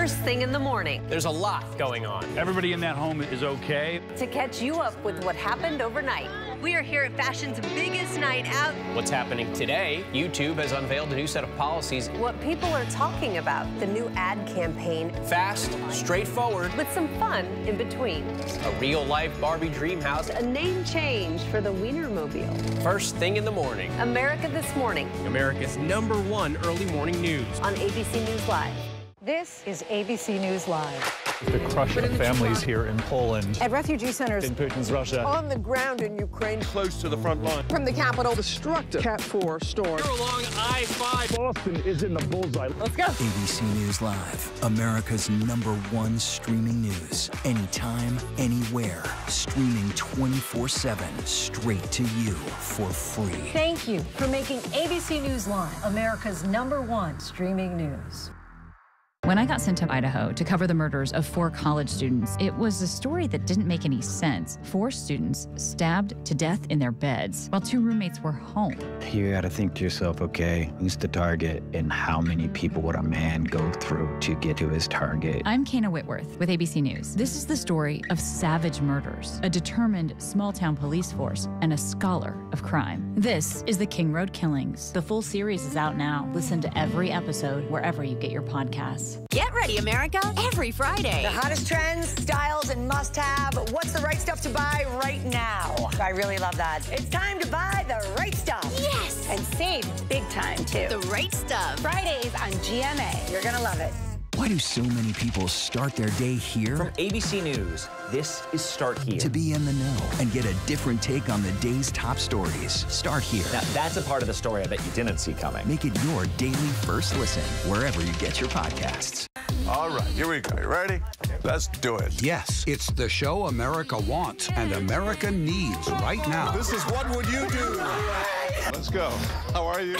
first thing in the morning. There's a lot going on. Everybody in that home is okay. To catch you up with what happened overnight. We are here at fashion's biggest night out. What's happening today? YouTube has unveiled a new set of policies. What people are talking about. The new ad campaign. Fast, straightforward. With some fun in between. A real-life Barbie dream house. A name change for the Wienermobile. First thing in the morning. America This Morning. America's #1 early morning news. On ABC News Live. This is ABC News Live. The crush of families here in Poland. At refugee centers. In Putin's Russia. On the ground in Ukraine. Close to the front line. From the capital, destructive Cat 4 storm. Here along I-5. Boston is in the bullseye. Let's go. ABC News Live, America's #1 streaming news. Anytime, anywhere. Streaming 24/7, straight to you for free. Thank you for making ABC News Live America's #1 streaming news. When I got sent to Idaho to cover the murders of 4 college students, it was a story that didn't make any sense. 4 students stabbed to death in their beds while 2 roommates were home. You gotta think to yourself, okay, who's the target and how many people would a man go through to get to his target? I'm Kana Whitworth with ABC News. This is the story of savage murders, a determined small-town police force, and a scholar of crime. This is the King Road Killings. The full series is out now. Listen to every episode wherever you get your podcasts. Get ready, America, every Friday. The hottest trends, styles, and must-have. What's the right stuff to buy right now? I really love that. It's time to buy the right stuff. Yes. And save big time, too. The right stuff. Fridays on GMA. You're going to love it. Why do so many people start their day here? From ABC News, this is Start Here. To be in the know and get a different take on the day's top stories. Start Here. Now, that's a part of the story I bet you didn't see coming. Make it your daily first listen, wherever you get your podcasts. All right, here we go. You ready? Let's do it. Yes, it's the show America wants and America needs right now. This is What Would You Do? Let's go. How are you?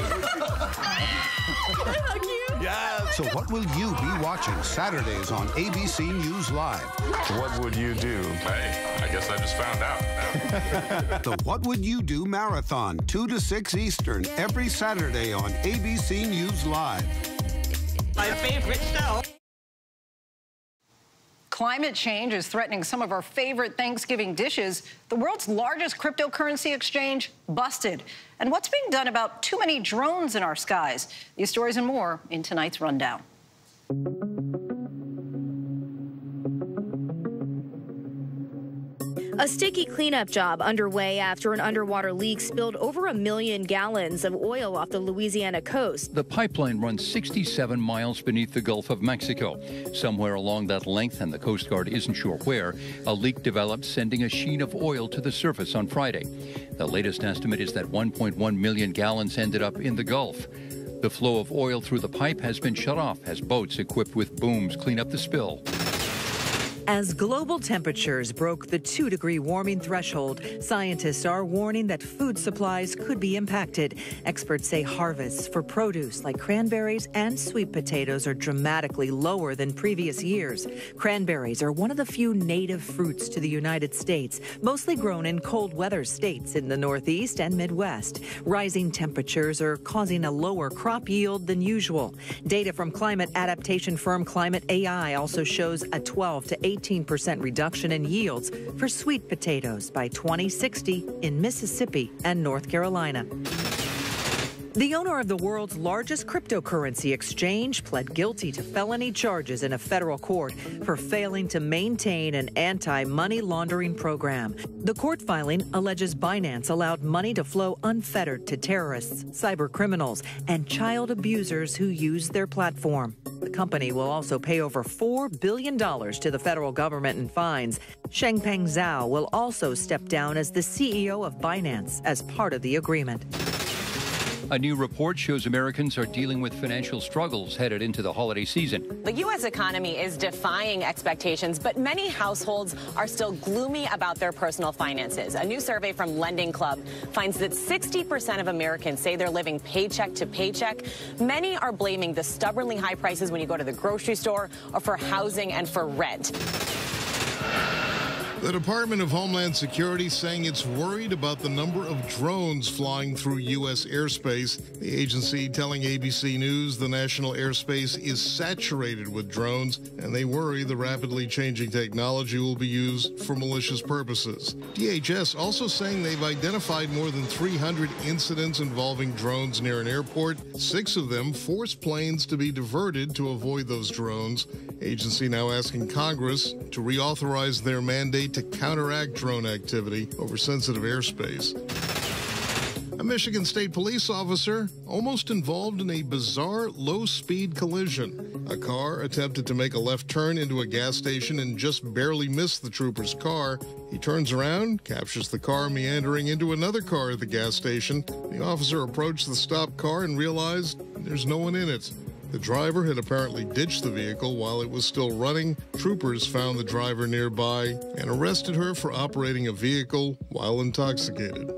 Yeah. So what will you be watching Saturdays on ABC News Live? What would you do? Hey, I guess I just found out. The What Would You Do Marathon, 2 to 6 Eastern, every Saturday on ABC News Live. My favorite show. Climate change is threatening some of our favorite Thanksgiving dishes. The world's largest cryptocurrency exchange busted. And what's being done about too many drones in our skies? These stories and more in tonight's rundown. A sticky cleanup job underway after an underwater leak spilled over 1 million gallons of oil off the Louisiana coast. The pipeline runs 67 miles beneath the Gulf of Mexico. Somewhere along that length, and the Coast Guard isn't sure where, a leak developed, sending a sheen of oil to the surface on Friday. The latest estimate is that 1.1 million gallons ended up in the Gulf. The flow of oil through the pipe has been shut off as boats equipped with booms clean up the spill. As global temperatures broke the 2-degree warming threshold, scientists are warning that food supplies could be impacted. Experts say harvests for produce like cranberries and sweet potatoes are dramatically lower than previous years. Cranberries are one of the few native fruits to the United States, mostly grown in cold weather states in the Northeast and Midwest. Rising temperatures are causing a lower crop yield than usual. Data from climate adaptation firm Climate AI also shows a 12 to 18% reduction in yields for sweet potatoes by 2060 in Mississippi and North Carolina. The owner of the world's largest cryptocurrency exchange pled guilty to felony charges in a federal court for failing to maintain an anti-money laundering program. The court filing alleges Binance allowed money to flow unfettered to terrorists, cyber criminals, and child abusers who use their platform. The company will also pay over $4 billion to the federal government in fines. Changpeng Zhao will also step down as the CEO of Binance as part of the agreement. A new report shows Americans are dealing with financial struggles headed into the holiday season. The U.S. economy is defying expectations, but many households are still gloomy about their personal finances. A new survey from Lending Club finds that 60% of Americans say they're living paycheck to paycheck. Many are blaming the stubbornly high prices when you go to the grocery store or for housing and for rent. The Department of Homeland Security saying it's worried about the number of drones flying through U.S. airspace. The agency telling ABC News the national airspace is saturated with drones, and they worry the rapidly changing technology will be used for malicious purposes. DHS also saying they've identified more than 300 incidents involving drones near an airport. 6 of them forced planes to be diverted to avoid those drones. Agency now asking Congress to reauthorize their mandate to counteract drone activity over sensitive airspace. A Michigan State police officer almost involved in a bizarre low-speed collision. A car attempted to make a left turn into a gas station and just barely missed the trooper's car. He turns around, captures the car meandering into another car at the gas station. The officer approached the stopped car and realized there's no one in it. The driver had apparently ditched the vehicle while it was still running. Troopers found the driver nearby and arrested her for operating a vehicle while intoxicated.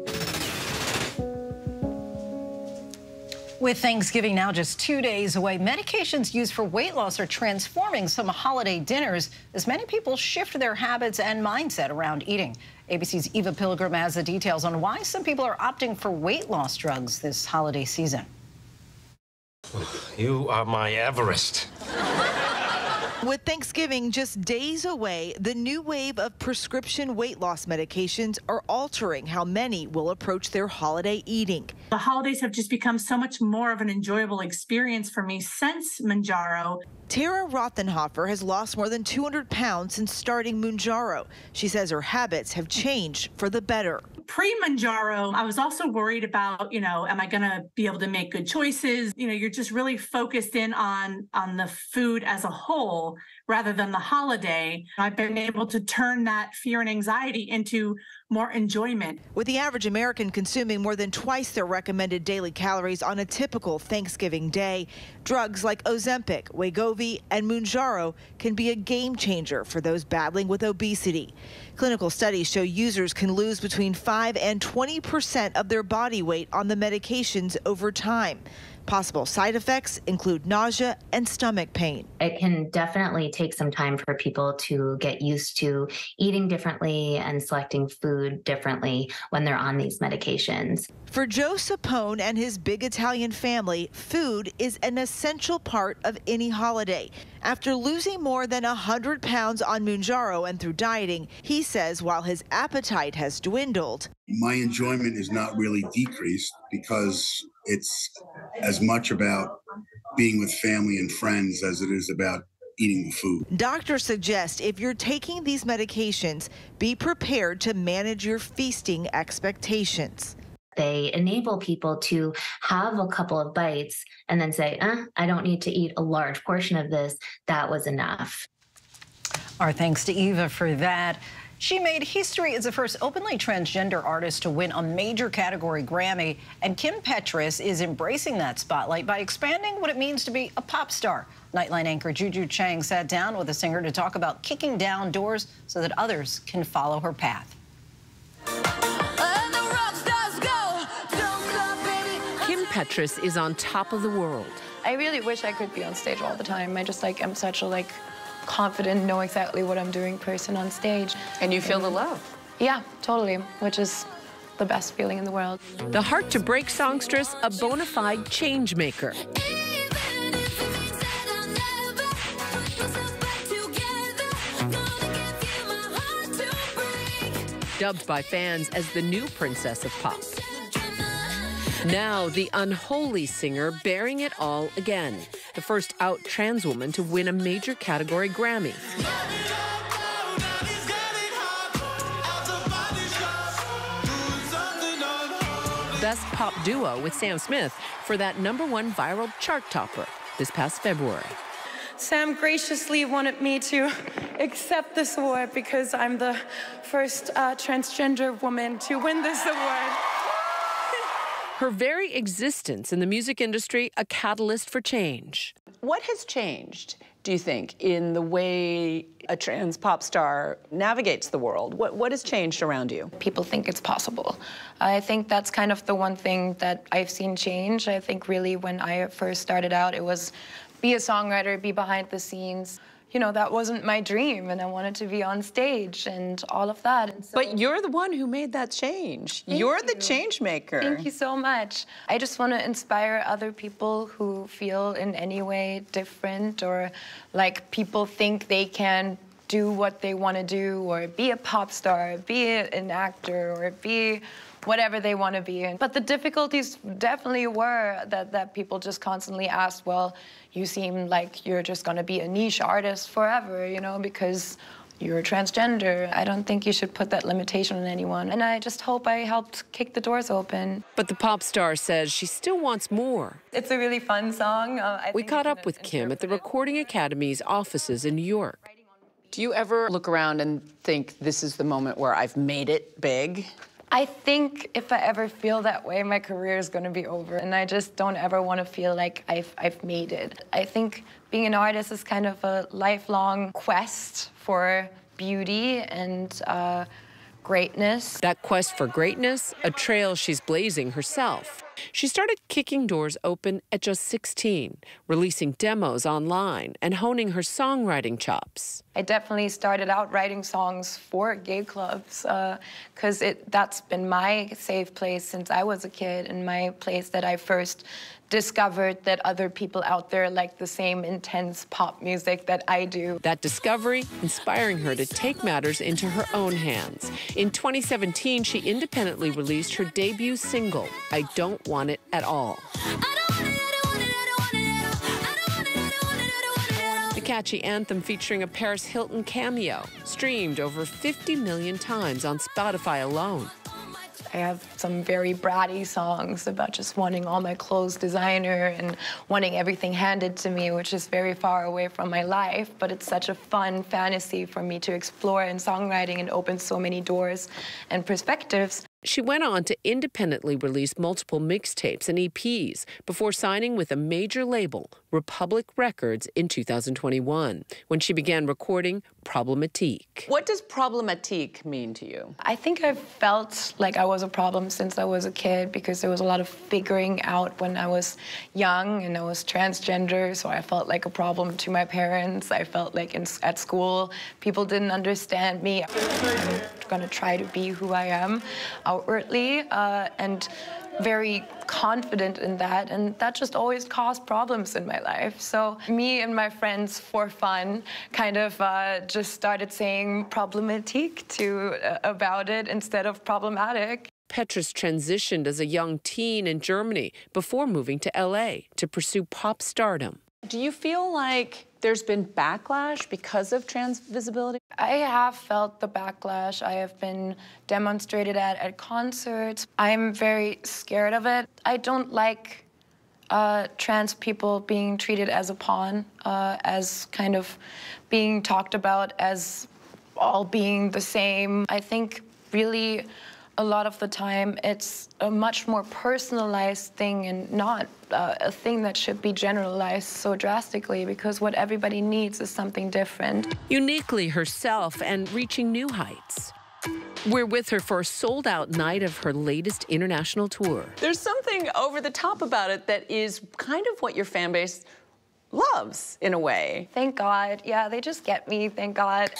With Thanksgiving now just 2 days away, medications used for weight loss are transforming some holiday dinners as many people shift their habits and mindset around eating. ABC's Eva Pilgrim has the details on why some people are opting for weight loss drugs this holiday season. You are my Everest. With Thanksgiving just days away, the new wave of prescription weight loss medications are altering how many will approach their holiday eating. The holidays have just become so much more of an enjoyable experience for me since Mounjaro. Tara Rothenhofer has lost more than 200 pounds since starting Mounjaro. She says her habits have changed for the better. Pre-Mounjaro, I was also worried about, am I going to be able to make good choices? You're just really focused in on the food as a whole rather than the holiday. I've been able to turn that fear and anxiety into more enjoyment. With the average American consuming more than twice their recommended daily calories on a typical Thanksgiving day, drugs like Ozempic, Wegovy, and Mounjaro can be a game changer for those battling with obesity. Clinical studies show users can lose between 5 and 20% of their body weight on the medications over time. Possible side effects include nausea and stomach pain. It can definitely take some time for people to get used to eating differently and selecting food differently when they're on these medications. For Joe Sapone and his big Italian family, food is an essential part of any holiday. After losing more than 100 pounds on Mounjaro and through dieting, he says while his appetite has dwindled, my enjoyment is not really decreased because it's as much about being with family and friends as it is about eating the food. Doctors suggest if you're taking these medications, be prepared to manage your feasting expectations. They enable people to have a couple of bites and then say, I don't need to eat a large portion of this. That was enough. Our thanks to Eva for that. She made history as the first openly transgender artist to win a major category Grammy, and Kim Petras is embracing that spotlight by expanding what it means to be a pop star. Nightline anchor Juju Chang sat down with the singer to talk about kicking down doors so that others can follow her path. Kim Petras is on top of the world. I really wish I could be on stage all the time. I just am such a confident, know exactly what I'm doing person on stage. And you feel the love. Yeah, totally, which is the best feeling in the world. The Heart to Break songstress, a bona fide change maker. Dubbed by fans as the new princess of pop. Now, the unholy singer bearing it all again. The first out trans woman to win a major category Grammy. Best Pop Duo with Sam Smith for that #1 viral chart topper this past February. Sam graciously wanted me to accept this award because I'm the first transgender woman to win this award. Her very existence in the music industry, a catalyst for change. What has changed, do you think, in the way a trans pop star navigates the world? What has changed around you? People think it's possible. I think that's kind of the one thing that I've seen change. I think really when I first started out, it was be a songwriter, be behind the scenes, you know, that wasn't my dream, and I wanted to be on stage and all of that. And so, but you're the one who made that change. You're the change maker. Thank you so much. I just want to inspire other people who feel in any way different, or like people think they can do what they want to do, or be a pop star, be an actor, or be whatever they want to be. But the difficulties definitely were that people just constantly asked, well, you seem like you're just going to be a niche artist forever, you know, because you're transgender. I don't think you should put that limitation on anyone. And I just hope I helped kick the doors open. But the pop star says she still wants more. It's a really fun song. We caught up with Kim at the Recording Academy's offices in New York. Do you ever look around and think, this is the moment where I've made it big? I think if I ever feel that way, my career is going to be over, and I just don't ever want to feel like I've made it. I think being an artist is kind of a lifelong quest for beauty and greatness. That quest for greatness, a trail she's blazing herself. She started kicking doors open at just 16, releasing demos online and honing her songwriting chops. I definitely started out writing songs for gay clubs because that's been my safe place since I was a kid, and my place that I first discovered that other people out there like the same intense pop music that I do. That discovery inspiring her to take matters into her own hands. In 2017, she independently released her debut single, I Don't Want It At All. The catchy anthem featuring a Paris Hilton cameo, streamed over 50 million times on Spotify alone. I have some very bratty songs about just wanting all my clothes designer and wanting everything handed to me, which is very far away from my life, but it's such a fun fantasy for me to explore in songwriting and open so many doors and perspectives. She went on to independently release multiple mixtapes and EPs before signing with a major label, Republic Records, in 2021, when she began recording Problematique. What does Problematique mean to you? I think I felt like I was a problem since I was a kid, because there was a lot of figuring out when I was young, and I was transgender, so I felt like a problem to my parents. I felt like at school, people didn't understand me. I'm going to try to be who I am outwardly, and very confident in that, and that just always caused problems in my life. So me and my friends, for fun, kind of just started saying problematique about it instead of problematic. Petras transitioned as a young teen in Germany before moving to LA to pursue pop stardom. Do you feel like there's been backlash because of trans visibility? I have felt the backlash. I have been demonstrated at concerts. I'm very scared of it. I don't like trans people being treated as a pawn, as kind of being talked about as all being the same. I think really a lot of the time it's a much more personalized thing, and not a thing that should be generalized so drastically, because what everybody needs is something different. Uniquely herself and reaching new heights. We're with her for a sold-out night of her latest international tour. There's something over the top about it that is kind of what your fan base loves, in a way. Thank God. Yeah, they just get me, thank God.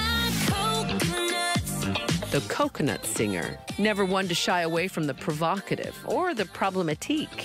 The coconut singer, never one to shy away from the provocative or the problematique.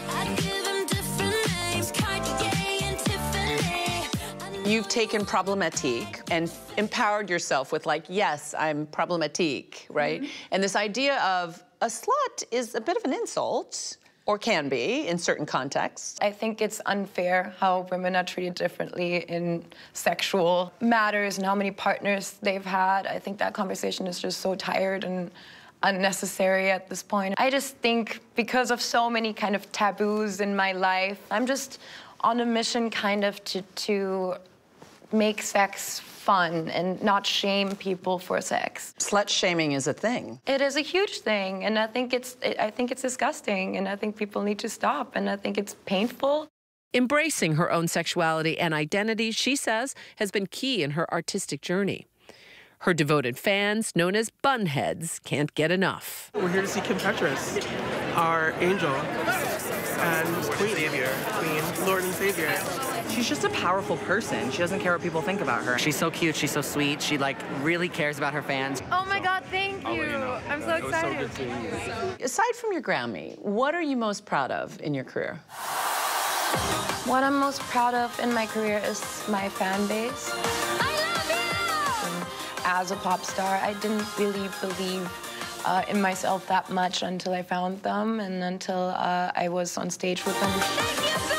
You've taken problematique and empowered yourself with, like, yes, I'm problematique, right? Mm-hmm. And this idea of a slut is a bit of an insult, or can be in certain contexts. I think it's unfair how women are treated differently in sexual matters and how many partners they've had. I think that conversation is just so tired and unnecessary at this point. I just think because of so many kind of taboos in my life, I'm just on a mission kind of to make sex fun and not shame people for sex. Slut shaming is a thing. It is a huge thing, and I think it's disgusting, and I think people need to stop, and I think it's painful. Embracing her own sexuality and identity, she says, has been key in her artistic journey. Her devoted fans, known as bunheads, can't get enough. We're here to see Kim Petras, our angel and queen, Lord and Savior. She's just a powerful person. She doesn't care what people think about her. She's so cute. She's so sweet. She like really cares about her fans. Oh my God, thank you. I'm so excited. It was so good seeing you. Aside from your Grammy, what are you most proud of in your career? What I'm most proud of in my career is my fan base. I love you! As a pop star, I didn't really believe in myself that much until I found them and until I was on stage with them. Thank you so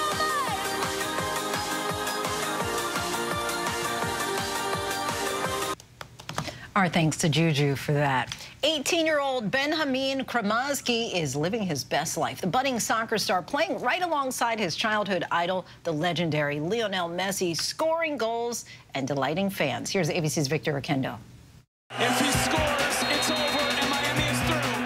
much! Our thanks to Juju for that. 18-year-old Benjamin Kremazki is living his best life. The budding soccer star playing right alongside his childhood idol, the legendary Lionel Messi, scoring goals and delighting fans. Here's ABC's Victor Oquendo. If he scores, it's over and Miami is through.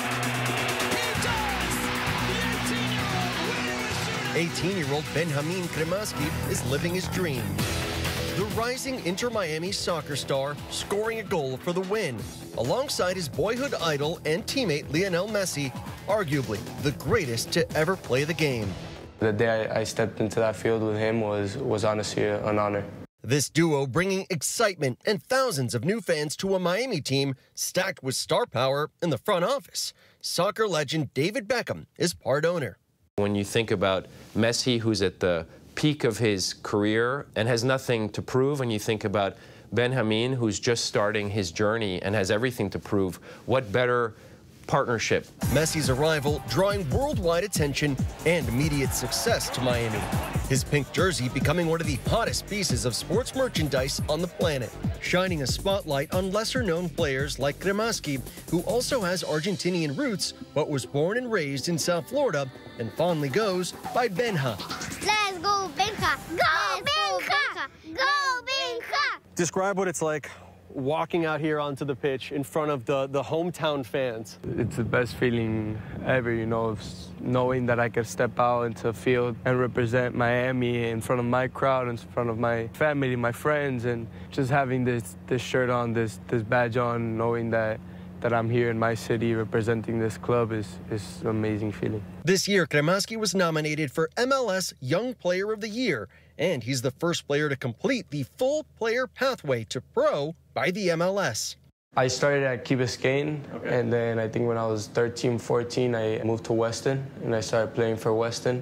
He does! The 18-year-old Benjamin Kremazki is living his dream. The rising Inter-Miami soccer star scoring a goal for the win, alongside his boyhood idol and teammate Lionel Messi, arguably the greatest to ever play the game. The day I stepped into that field with him was honestly an honor. This duo bringing excitement and thousands of new fans to a Miami team stacked with star power in the front office. Soccer legend David Beckham is part owner. When you think about Messi, who's at the peak of his career and has nothing to prove, and you think about Benjamin, who's just starting his journey and has everything to prove, what better partnership? Messi's arrival drawing worldwide attention and immediate success to Miami. His pink jersey becoming one of the hottest pieces of sports merchandise on the planet, shining a spotlight on lesser-known players like Kremazki, who also has Argentinian roots but was born and raised in South Florida and fondly goes by Benja. Let's go, Benja! Go, Benja! Go, Benja! Describe what it's like walking out here onto the pitch in front of the hometown fans. It's the best feeling ever, you know, knowing that I could step out into the field and represent Miami in front of my crowd, in front of my family, my friends, and just having this shirt on, this badge on, knowing that I'm here in my city representing this club is an amazing feeling. This year, Kremazki was nominated for MLS Young Player of the Year, and he's the first player to complete the full player pathway to pro by the MLS. I started at Key Biscayne, and then I think when I was 13, 14, I moved to Weston, and I started playing for Weston,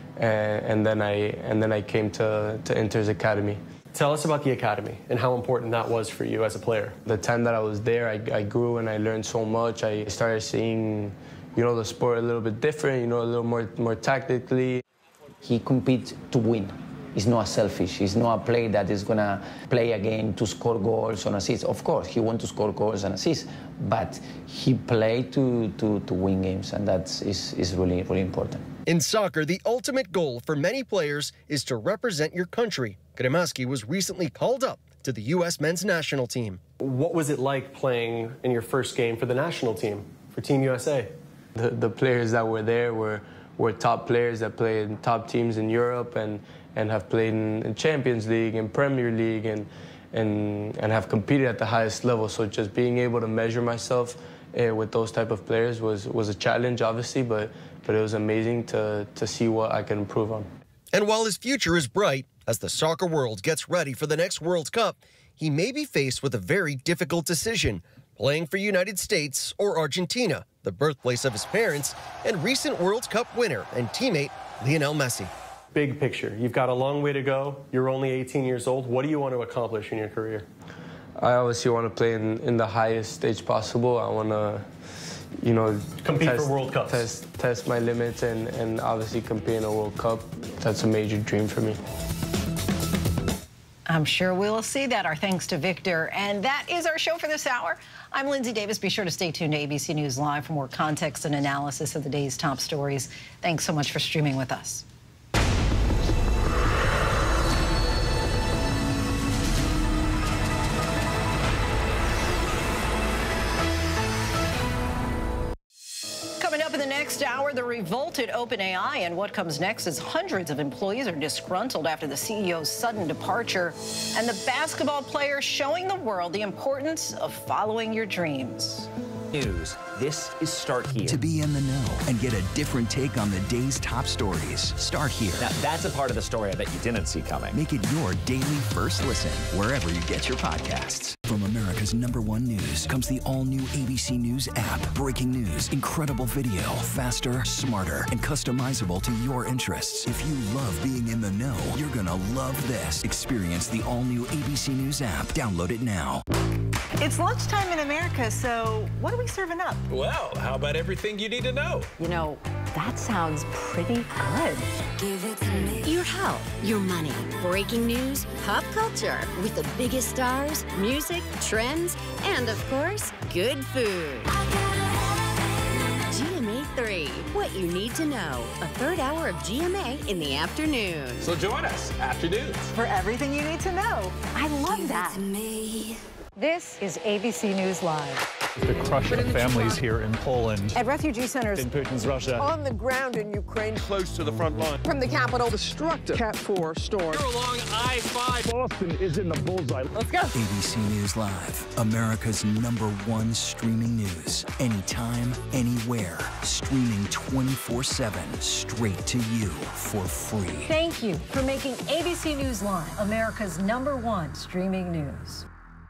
and then I came to Inter's Academy. Tell us about the academy and how important that was for you as a player. The time that I was there, I grew and I learned so much. I started seeing, you know, the sport a little bit different, you know, a little more tactically. He competes to win. He's not selfish. He's not a player that is going to play a game to score goals and assists. Of course, he wants to score goals and assists, but he played to win games, and that is really, really important. In soccer, the ultimate goal for many players is to represent your country. Kremazki was recently called up to the U.S. men's national team. What was it like playing in your first game for the national team, for Team USA? The players that were there were top players that played in top teams in Europe and have played in Champions League and Premier League and have competed at the highest level. So just being able to measure myself with those type of players was a challenge, obviously, but it was amazing to see what I can improve on. And while his future is bright, as the soccer world gets ready for the next World Cup, he may be faced with a very difficult decision, playing for United States or Argentina, the birthplace of his parents, and recent World Cup winner and teammate Lionel Messi. Big picture, you've got a long way to go. You're only 18 years old. What do you want to accomplish in your career? I obviously want to play in the highest stage possible. I want to, you know, compete for World Cups. Test my limits and obviously compete in a World Cup. That's a major dream for me. I'm sure we'll see that. Our thanks to Victor. And that is our show for this hour. I'm Lindsay Davis. Be sure to stay tuned to ABC News Live for more context and analysis of the day's top stories. Thanks so much for streaming with us. Coming up in the next hour, the revolt at OpenAI, and what comes next is hundreds of employees are disgruntled after the CEO's sudden departure, and the basketball player showing the world the importance of following your dreams. News. This is Start Here. To be in the know and get a different take on the day's top stories. Start Here. Now, that's a part of the story I bet you didn't see coming. Make it your daily first listen, wherever you get your podcasts. From America's #1 news comes the all-new ABC News app. Breaking news, incredible video, faster, smarter, and customizable to your interests. If you love being in the know, you're gonna love this. Experience the all-new ABC News app. Download it now. It's lunchtime in America, so what are we serving up? Well, how about everything you need to know? You know, that sounds pretty good. Give it to me. Your health, your money, breaking news, pop culture, with the biggest stars, music, trends, and of course, good food. GMA 3, what you need to know. A third hour of GMA in the afternoon. So join us, Afternoons. For everything you need to know. I love that. This is ABC News Live. The crush of families here in Poland. At refugee centers. In Putin's Russia. On the ground in Ukraine. Close to the front line. From the capital. Destructive Cat 4 storm. You're along I-5. Boston is in the bullseye. Let's go. ABC News Live, America's #1 streaming news. Anytime, anywhere. Streaming 24/7, straight to you for free. Thank you for making ABC News Live America's #1 streaming news.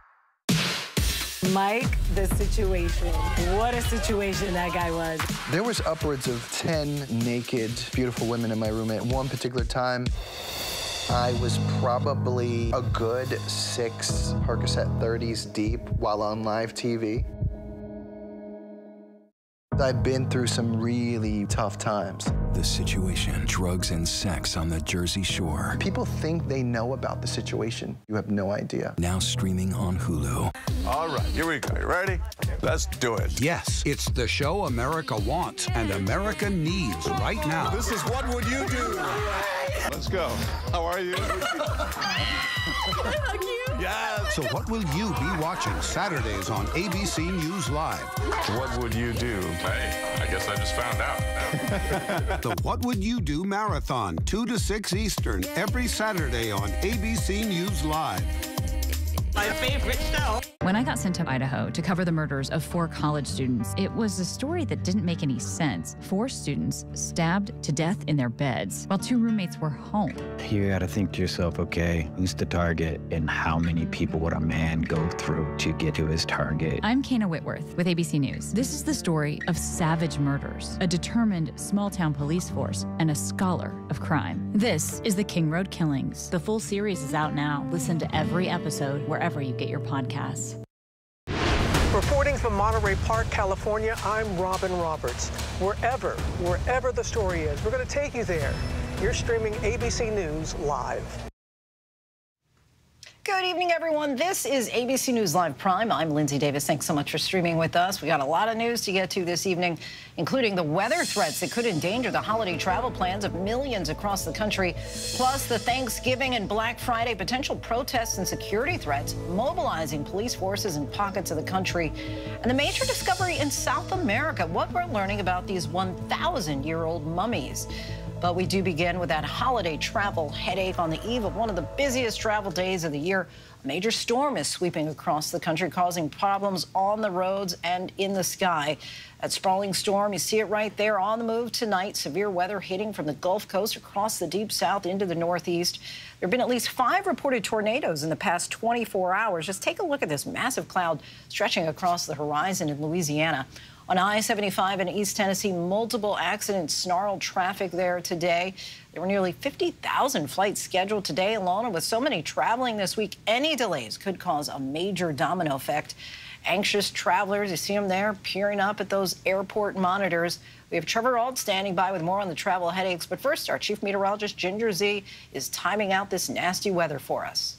Mike, the situation. What a situation that guy was. There was upwards of 10 naked, beautiful women in my room at one particular time. I was probably a good 6 Percocet 30s deep while on live TV. I've been through some really tough times. The Situation, drugs and sex on the Jersey Shore. People think they know about the situation. You have no idea. Now streaming on Hulu. All right, here we go. You ready? Let's do it. Yes, it's the show America wants and America needs right now. This is What Would You Do? Let's go. How are you? How cute. Yes. So what will you be watching Saturdays on ABC News Live? What would you do? Hey, I guess I just found out. The What Would You Do Marathon, 2 to 6 Eastern, every Saturday on ABC News Live. My favorite show. When I got sent to Idaho to cover the murders of 4 college students, it was a story that didn't make any sense. 4 students stabbed to death in their beds while 2 roommates were home. You gotta think to yourself, okay, who's the target and how many people would a man go through to get to his target? I'm Kana Whitworth with ABC News. This is the story of savage murders, a determined small-town police force, and a scholar of crime. This is the King Road Killings. The full series is out now. Listen to every episode wherever you get your podcasts. Reporting from Monterey Park, California, I'm Robin Roberts. Wherever the story is, we're going to take you there. You're streaming ABC News Live. Good evening, everyone. This is ABC News Live Prime. I'm Lindsay Davis. Thanks so much for streaming with us. We got a lot of news to get to this evening, including the weather threats that could endanger the holiday travel plans of millions across the country, plus the Thanksgiving and Black Friday potential protests and security threats, mobilizing police forces in pockets of the country, and the major discovery in South America, what we're learning about these 1,000-year-old mummies. But we do begin with that holiday travel headache on the eve of one of the busiest travel days of the year. A major storm is sweeping across the country, causing problems on the roads and in the sky. That sprawling storm, you see it right there on the move tonight. Severe weather hitting from the Gulf Coast across the deep south into the northeast. There have been at least 5 reported tornadoes in the past 24 hours. Just take a look at this massive cloud stretching across the horizon in Louisiana. On I-75 in East Tennessee, multiple accidents snarled traffic there today. There were nearly 50,000 flights scheduled today alone, and with so many traveling this week, any delays could cause a major domino effect. Anxious travelers, you see them there, peering up at those airport monitors. We have Trevor Auld standing by with more on the travel headaches. But first, our chief meteorologist, Ginger Z, is timing out this nasty weather for us.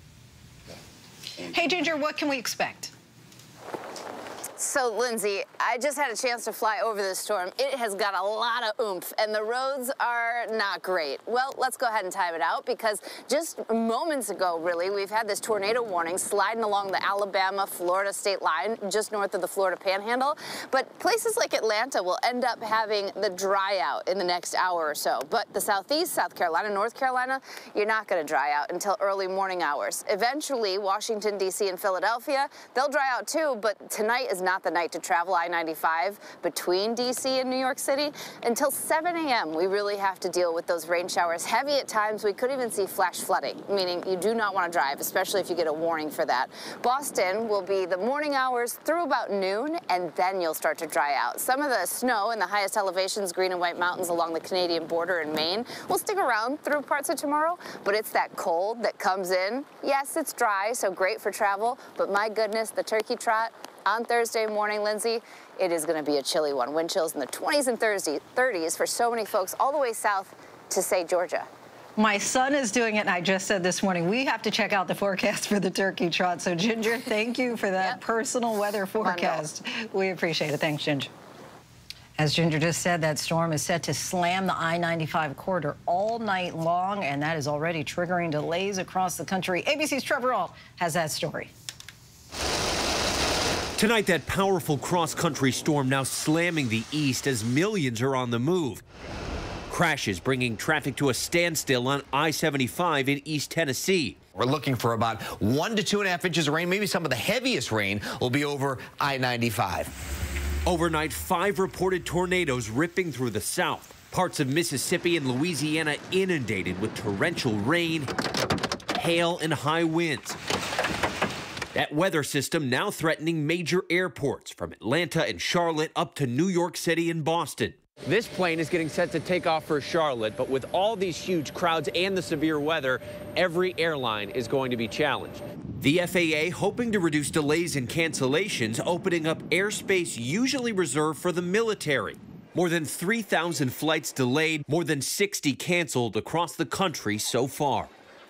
Hey, Ginger, what can we expect? So, Lindsay, I just had a chance to fly over this storm. It has got a lot of oomph, and the roads are not great. Well, let's go ahead and time it out, because just moments ago, really, we've had this tornado warning sliding along the Alabama-Florida state line, just north of the Florida Panhandle. But places like Atlanta will end up having the dry out in the next hour or so. But the Southeast, South Carolina, North Carolina, you're not going to dry out until early morning hours. Eventually, Washington, D.C. and Philadelphia, they'll dry out too, but tonight is not not the night to travel I-95 between D.C. and New York City. Until 7 a.m., we really have to deal with those rain showers. Heavy at times, we could even see flash flooding, meaning you do not want to drive, especially if you get a warning for that. Boston will be the morning hours through about noon, and then you'll start to dry out. Some of the snow in the highest elevations, Green and White Mountains along the Canadian border in Maine, will stick around through parts of tomorrow, but it's that cold that comes in. Yes, it's dry, so great for travel, but my goodness, the turkey trot on Thursday morning, Lindsay, it is going to be a chilly one. Wind chills in the 20s and 30s for so many folks all the way south to, say, Georgia. My son is doing it, and I just said this morning, we have to check out the forecast for the turkey trot. So, Ginger, thank you for that personal weather forecast. We appreciate it. Thanks, Ginger. As Ginger just said, that storm is set to slam the I-95 corridor all night long, and that is already triggering delays across the country. ABC's Trevor Ault has that story. Tonight, that powerful cross-country storm now slamming the east as millions are on the move. Crashes bringing traffic to a standstill on I-75 in East Tennessee. We're looking for about 1 to 2.5 inches of rain. Maybe some of the heaviest rain will be over I-95. Overnight, 5 reported tornadoes ripping through the south. Parts of Mississippi and Louisiana inundated with torrential rain, hail, and high winds. That weather system now threatening major airports from Atlanta and Charlotte up to New York City and Boston. This plane is getting set to take off for Charlotte, but with all these huge crowds and the severe weather, every airline is going to be challenged. The FAA hoping to reduce delays and cancellations, opening up airspace usually reserved for the military. More than 3,000 flights delayed, more than 60 canceled across the country so far.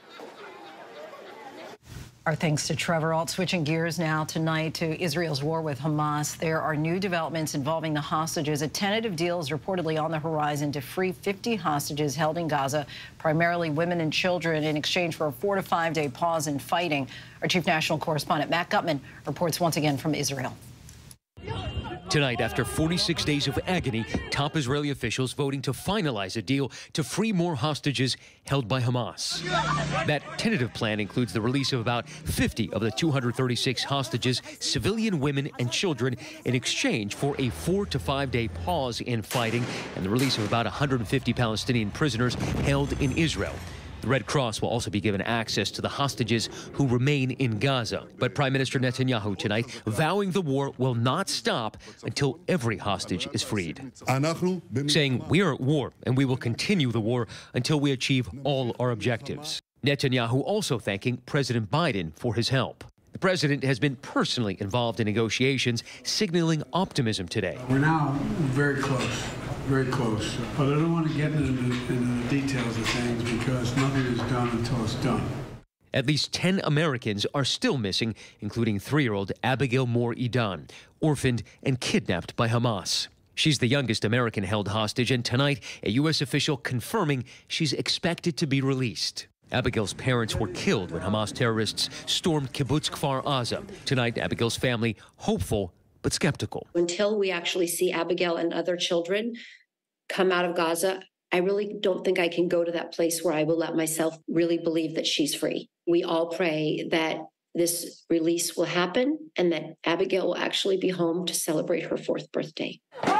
Our thanks to Trevor Ault. Switching gears now tonight to Israel's war with Hamas. There are new developments involving the hostages. A tentative deal is reportedly on the horizon to free 50 hostages held in Gaza, primarily women and children, in exchange for a 4 to 5 day pause in fighting. Our chief national correspondent, Matt Gutman, reports once again from Israel. Tonight, after 46 days of agony, top Israeli officials voting to finalize a deal to free more hostages held by Hamas. That tentative plan includes the release of about 50 of the 236 hostages, civilian women and children, in exchange for a 4 to 5 day pause in fighting and the release of about 150 Palestinian prisoners held in Israel. The Red Cross will also be given access to the hostages who remain in Gaza. But Prime Minister Netanyahu tonight vowing the war will not stop until every hostage is freed, saying we are at war and we will continue the war until we achieve all our objectives. Netanyahu also thanking President Biden for his help. The president has been personally involved in negotiations, signaling optimism today. We're now very close. Very close. But I don't want to get into the details of things because nothing is done until it's done. At least 10 Americans are still missing, including 3-year-old Abigail Moore Edan, orphaned and kidnapped by Hamas. She's the youngest American held hostage, and tonight, a U.S. official confirming she's expected to be released. Abigail's parents were killed when Hamas terrorists stormed Kibbutz Kfar Aza. Tonight, Abigail's family hopeful but skeptical. Until we actually see Abigail and other children come out of Gaza, I really don't think I can go to that place where I will let myself really believe that she's free. We all pray that this release will happen and that Abigail will actually be home to celebrate her 4th birthday.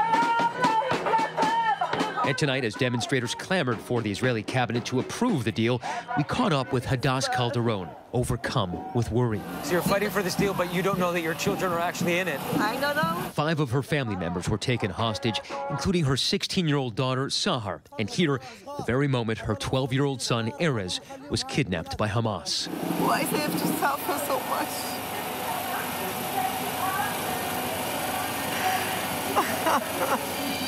And tonight, as demonstrators clamored for the Israeli cabinet to approve the deal, we caught up with Hadass Calderon, overcome with worry. So you're fighting for this deal, but you don't know that your children are actually in it. I don't know. 5 of her family members were taken hostage, including her 16-year-old daughter, Sahar. And here, the very moment her 12-year-old son, Erez, was kidnapped by Hamas. Why do they have to suffer so much?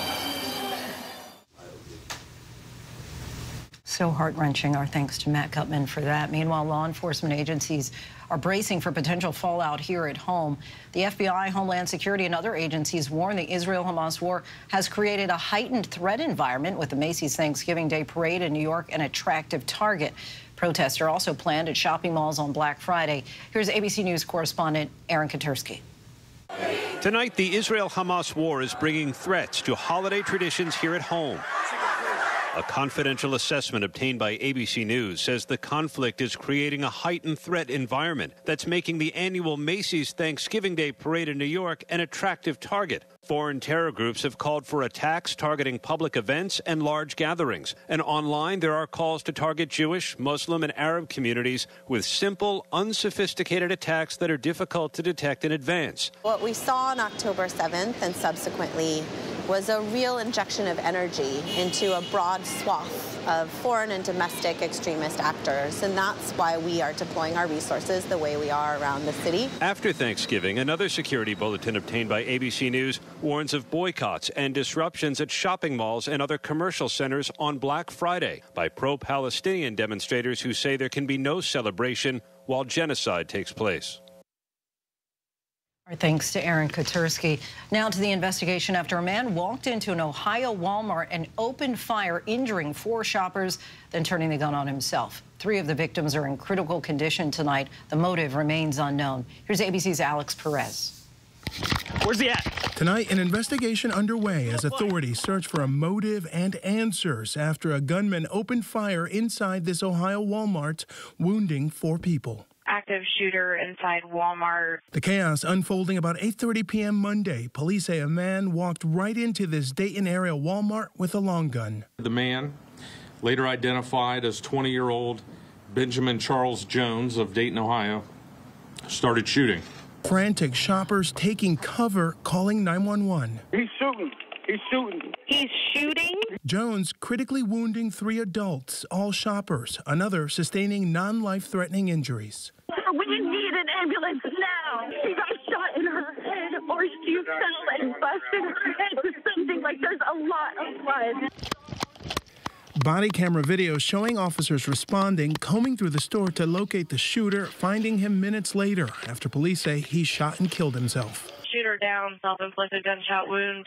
So heart-wrenching. Our thanks to Matt Gutman for that. Meanwhile, law enforcement agencies are bracing for potential fallout here at home. The FBI, Homeland Security, and other agencies warn the Israel-Hamas war has created a heightened threat environment, with the Macy's Thanksgiving Day Parade in New York an attractive target. Protests are also planned at shopping malls on Black Friday. Here's ABC News correspondent Aaron Katursky. Tonight, the Israel-Hamas war is bringing threats to holiday traditions here at home. A confidential assessment obtained by ABC News says the conflict is creating a heightened threat environment that's making the annual Macy's Thanksgiving Day parade in New York an attractive target. Foreign terror groups have called for attacks targeting public events and large gatherings. And online, there are calls to target Jewish, Muslim, and Arab communities with simple, unsophisticated attacks that are difficult to detect in advance. What we saw on October 7th and subsequently was a real injection of energy into a broad swath of foreign and domestic extremist actors, and that's why we are deploying our resources the way we are around the city. After Thanksgiving, another security bulletin obtained by ABC News warns of boycotts and disruptions at shopping malls and other commercial centers on Black Friday by pro-Palestinian demonstrators who say there can be no celebration while genocide takes place. Our thanks to Aaron Kotursky. Now to the investigation after a man walked into an Ohio Walmart and opened fire, injuring 4 shoppers, then turning the gun on himself. 3 of the victims are in critical condition tonight. The motive remains unknown. Here's ABC's Alex Perez. Where's he at? Tonight, an investigation underway as authorities search for a motive and answers after a gunman opened fire inside this Ohio Walmart, wounding 4 people. Active shooter inside Walmart. The chaos unfolding about 8:30 p.m. Monday. Police say a man walked right into this Dayton area Walmart with a long gun. The man, later identified as 20-year-old Benjamin Charles Jones of Dayton, Ohio, started shooting. Frantic shoppers taking cover, calling 911. He's shooting. He's shooting. He's shooting? Jones critically wounding 3 adults, all shoppers, another sustaining non-life-threatening injuries. We need an ambulance now. She got shot in her head, or she fell and busted her head or something. Like, there's a lot of blood. Body camera video showing officers responding, combing through the store to locate the shooter, finding him minutes later after police say he shot and killed himself. Shooter down, self-inflicted gunshot wound.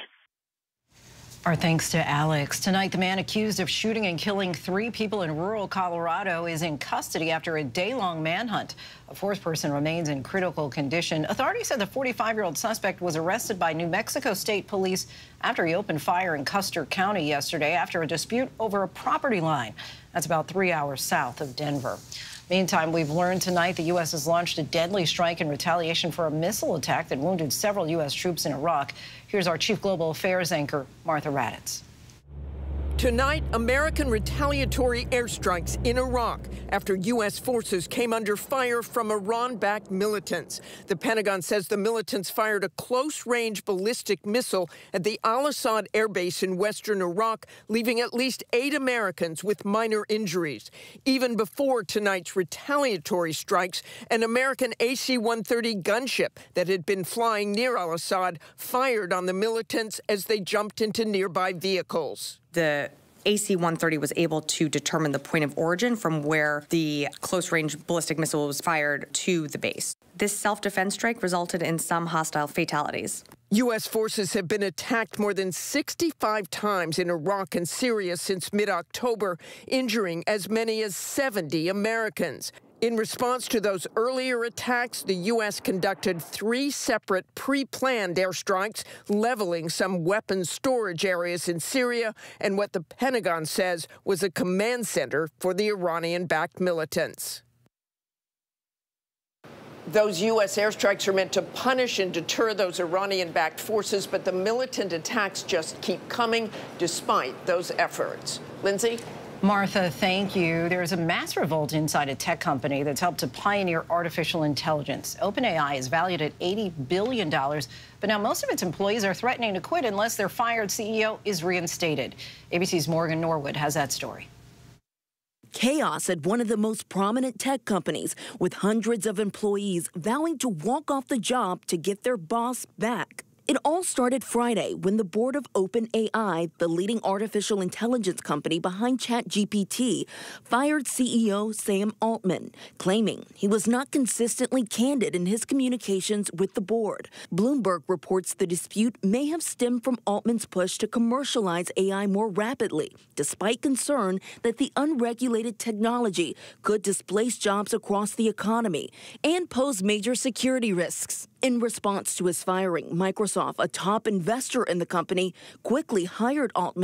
Our thanks to Alex. Tonight, the man accused of shooting and killing 3 people in rural Colorado is in custody after a day-long manhunt. A 4th person remains in critical condition. Authorities said the 45-year-old suspect was arrested by New Mexico State Police after he opened fire in Custer County yesterday after a dispute over a property line. That's about 3 hours south of Denver. Meantime, we've learned tonight the U.S. has launched a deadly strike in retaliation for a missile attack that wounded several U.S. troops in Iraq. Here's our chief global affairs anchor, Martha Raddatz. Tonight, American retaliatory airstrikes in Iraq after U.S. forces came under fire from Iran-backed militants. The Pentagon says the militants fired a close-range ballistic missile at the Al-Assad air base in western Iraq, leaving at least 8 Americans with minor injuries. Even before tonight's retaliatory strikes, an American AC-130 gunship that had been flying near Al-Assad fired on the militants as they jumped into nearby vehicles. The AC-130 was able to determine the point of origin from where the close-range ballistic missile was fired to the base. This self-defense strike resulted in some hostile fatalities. U.S. forces have been attacked more than 65 times in Iraq and Syria since mid-October, injuring as many as 70 Americans. In response to those earlier attacks, the U.S. conducted 3 separate pre-planned airstrikes, leveling some weapons storage areas in Syria and what the Pentagon says was a command center for the Iranian-backed militants. Those U.S. airstrikes are meant to punish and deter those Iranian-backed forces, but the militant attacks just keep coming despite those efforts. Lindsay? Martha, thank you. There's a mass revolt inside a tech company that's helped to pioneer artificial intelligence. OpenAI is valued at $80 billion, but now most of its employees are threatening to quit unless their fired CEO is reinstated. ABC's Morgan Norwood has that story. Chaos at one of the most prominent tech companies, with hundreds of employees vowing to walk off the job to get their boss back. It all started Friday when the board of OpenAI, the leading artificial intelligence company behind ChatGPT, fired CEO Sam Altman, claiming he was not consistently candid in his communications with the board. Bloomberg reports the dispute may have stemmed from Altman's push to commercialize AI more rapidly, despite concern that the unregulated technology could displace jobs across the economy and pose major security risks. In response to his firing, Microsoft, a top investor in the company, quickly hired Altman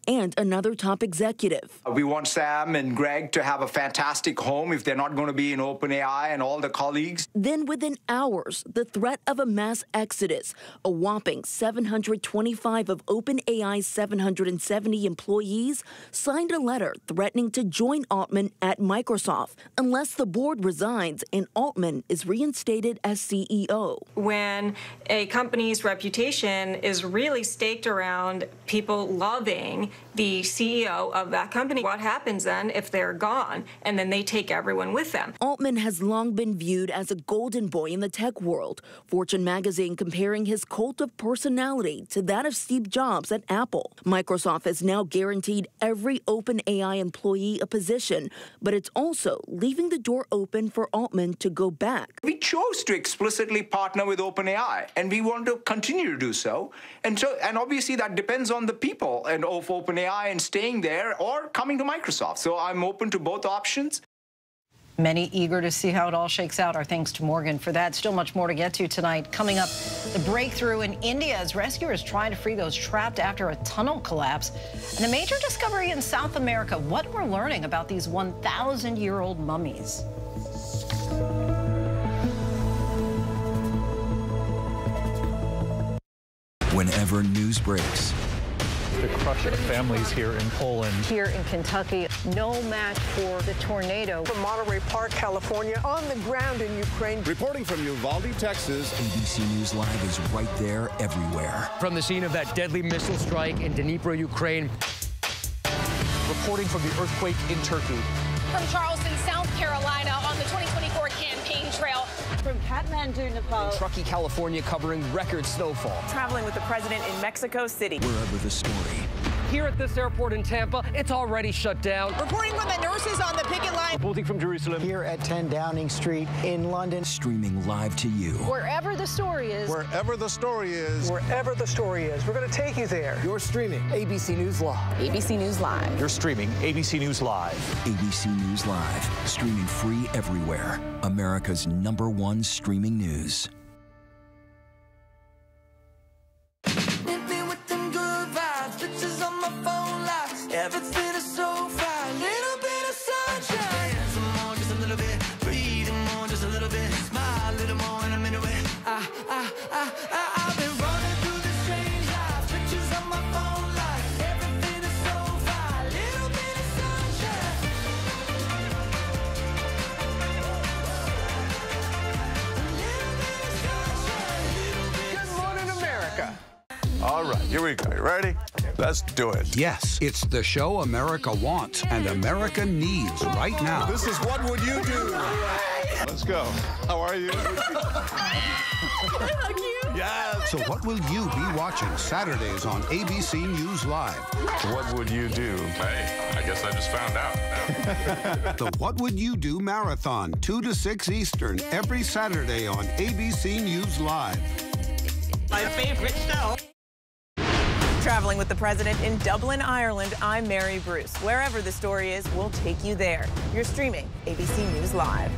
and another top executive. We want Sam and Greg to have a fantastic home if they're not going to be in OpenAI and all the colleagues. Then within hours, the threat of a mass exodus. A whopping 725 of OpenAI's 770 employees signed a letter threatening to join Altman at Microsoft unless the board resigns and Altman is reinstated as CEO. When a company's reputation is really staked around people loving the CEO of that company, what happens then if they're gone and then they take everyone with them? Altman has long been viewed as a golden boy in the tech world. Fortune magazine comparing his cult of personality to that of Steve Jobs at Apple. Microsoft has now guaranteed every OpenAI employee a position, but it's also leaving the door open for Altman to go back. We chose to explicitly partner with OpenAI, and we want to continue to do so. And obviously that depends on the people and of OpenAI and staying there or coming to Microsoft. So I'm open to both options. Many eager to see how it all shakes out. Our thanks to Morgan for that. Still much more to get to tonight. Coming up, the breakthrough in India as rescuers try to free those trapped after a tunnel collapse. And a major discovery in South America. What we're learning about these 1,000-year-old mummies. Whenever news breaks, the crush of families here in Poland. Here in Kentucky, no match for the tornado. From Monterey Park, California, on the ground in Ukraine. Reporting from Uvalde, Texas. ABC News Live is right there everywhere. From the scene of that deadly missile strike in Dnipro, Ukraine. Reporting from the earthquake in Turkey. From Charleston, South Carolina, on the 2024 campaign trail. From Kathmandu, Nepal. In Truckee, California, covering record snowfall. Traveling with the president in Mexico City. Wherever the story. Here at this airport in Tampa, it's already shut down. Reporting from the nurses on the picket line. Reporting from Jerusalem. Here at 10 Downing Street in London. Streaming live to you. Wherever the story is. Wherever the story is. Wherever the story is. We're going to take you there. You're streaming ABC News Live. ABC News Live. You're streaming ABC News Live. ABC News Live. Streaming free everywhere. America's #1 streaming news. Everything is so fine, little bit of sunshine. Some more, just a little bit. Breathe more, just a little bit. Smile a little more, and I'm into it. I've been running through the strange life. Pictures on my phone, like everything is so fine, little bit of sunshine. Good morning, America. All right, here we go. You ready? Let's do it. Yes, it's the show America wants and America needs right now. This is What Would You Do? Let's go. How are you? Yes. So what will you be watching Saturdays on ABC News Live? What would you do? Hey, I guess I just found out. The What Would You Do Marathon, 2 to 6 Eastern, every Saturday on ABC News Live. My favorite show. Traveling with the president in Dublin, Ireland, I'm Mary Bruce. Wherever the story is, we'll take you there. You're streaming ABC News Live.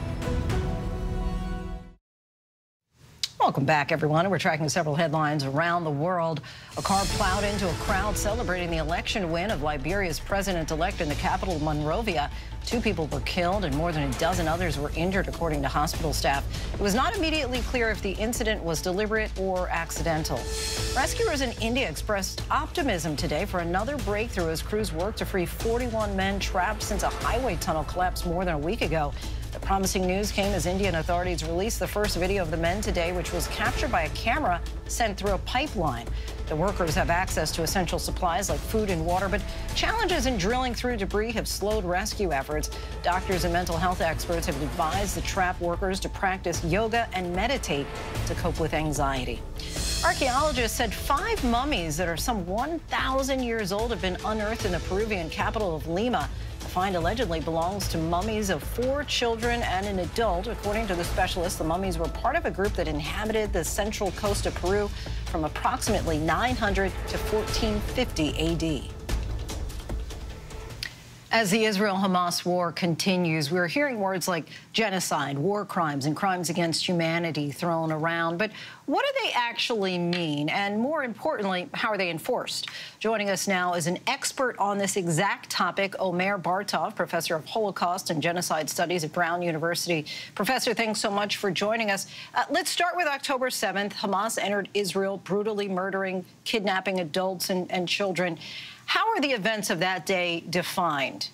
Welcome back, everyone. We're tracking several headlines around the world. A car plowed into a crowd celebrating the election win of Liberia's president-elect in the capital, Monrovia. 2 people were killed and more than a dozen others were injured, according to hospital staff. It was not immediately clear if the incident was deliberate or accidental. Rescuers in India expressed optimism today for another breakthrough as crews work to free 41 men trapped since a highway tunnel collapsed more than a week ago. The promising news came as Indian authorities released the first video of the men today, which was captured by a camera sent through a pipeline. The workers have access to essential supplies like food and water, but challenges in drilling through debris have slowed rescue efforts. Doctors and mental health experts have advised the trapped workers to practice yoga and meditate to cope with anxiety. Archaeologists said 5 mummies that are some 1,000 years old have been unearthed in the Peruvian capital of Lima. The find allegedly belongs to mummies of 4 children and an adult. According to the specialists, the mummies were part of a group that inhabited the central coast of Peru from approximately 900 to 1450 AD. As the Israel-Hamas war continues, we're hearing words like genocide, war crimes, and crimes against humanity thrown around. But what do they actually mean? And more importantly, how are they enforced? Joining us now is an expert on this exact topic, Omer Bartov, professor of Holocaust and Genocide Studies at Brown University. Professor, thanks so much for joining us. Let's start with October 7th. Hamas entered Israel, brutally murdering, kidnapping adults and children. How are the events of that day defined?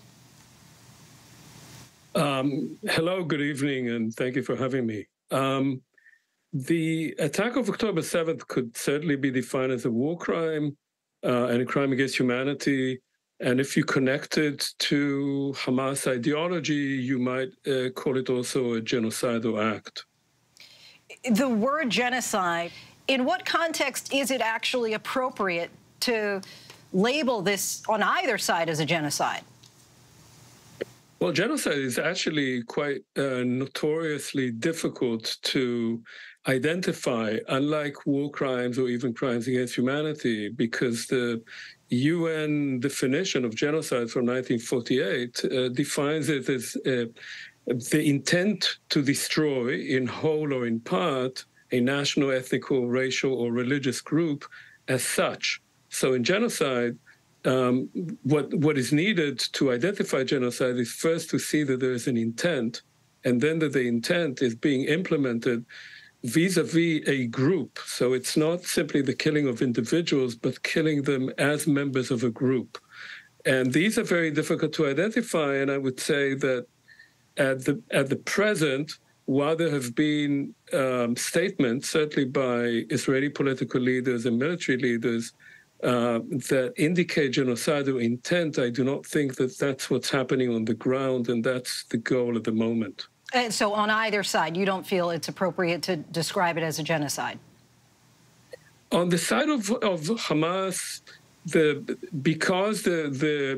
Hello, good evening, and thank you for having me. The attack of October 7th could certainly be defined as a war crime and a crime against humanity. And if you connect it to Hamas ideology, you might call it also a genocidal act. The word genocide, in what context is it actually appropriate to label this on either side as a genocide? Well, genocide is actually quite notoriously difficult to identify, unlike war crimes or even crimes against humanity, because the UN definition of genocide from 1948 defines it as the intent to destroy, in whole or in part, a national, ethnical, racial, or religious group as such. So in genocide, what is needed to identify genocide is first to see that there is an intent, and then that the intent is being implemented vis-a-vis a group. So it's not simply the killing of individuals, but killing them as members of a group. And these are very difficult to identify, and I would say that at the present, while there have been statements, certainly by Israeli political leaders and military leaders, that indicate genocidal intent, I do not think that that's what's happening on the ground, and that's the goal at the moment. And so on either side, you don't feel it's appropriate to describe it as a genocide? On the side of Hamas, because the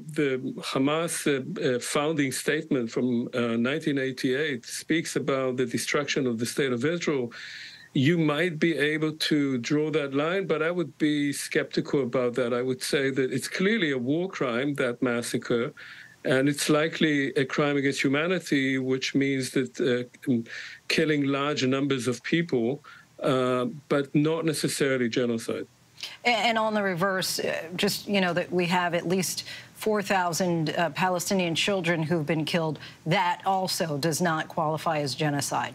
Hamas founding statement from 1988 speaks about the destruction of the state of Israel, you might be able to draw that line, but I would be skeptical about that. I would say that it's clearly a war crime, that massacre, and it's likely a crime against humanity, which means that killing large numbers of people, but not necessarily genocide. And on the reverse, just, you know, that we have at least 4,000 Palestinian children who've been killed. That also does not qualify as genocide.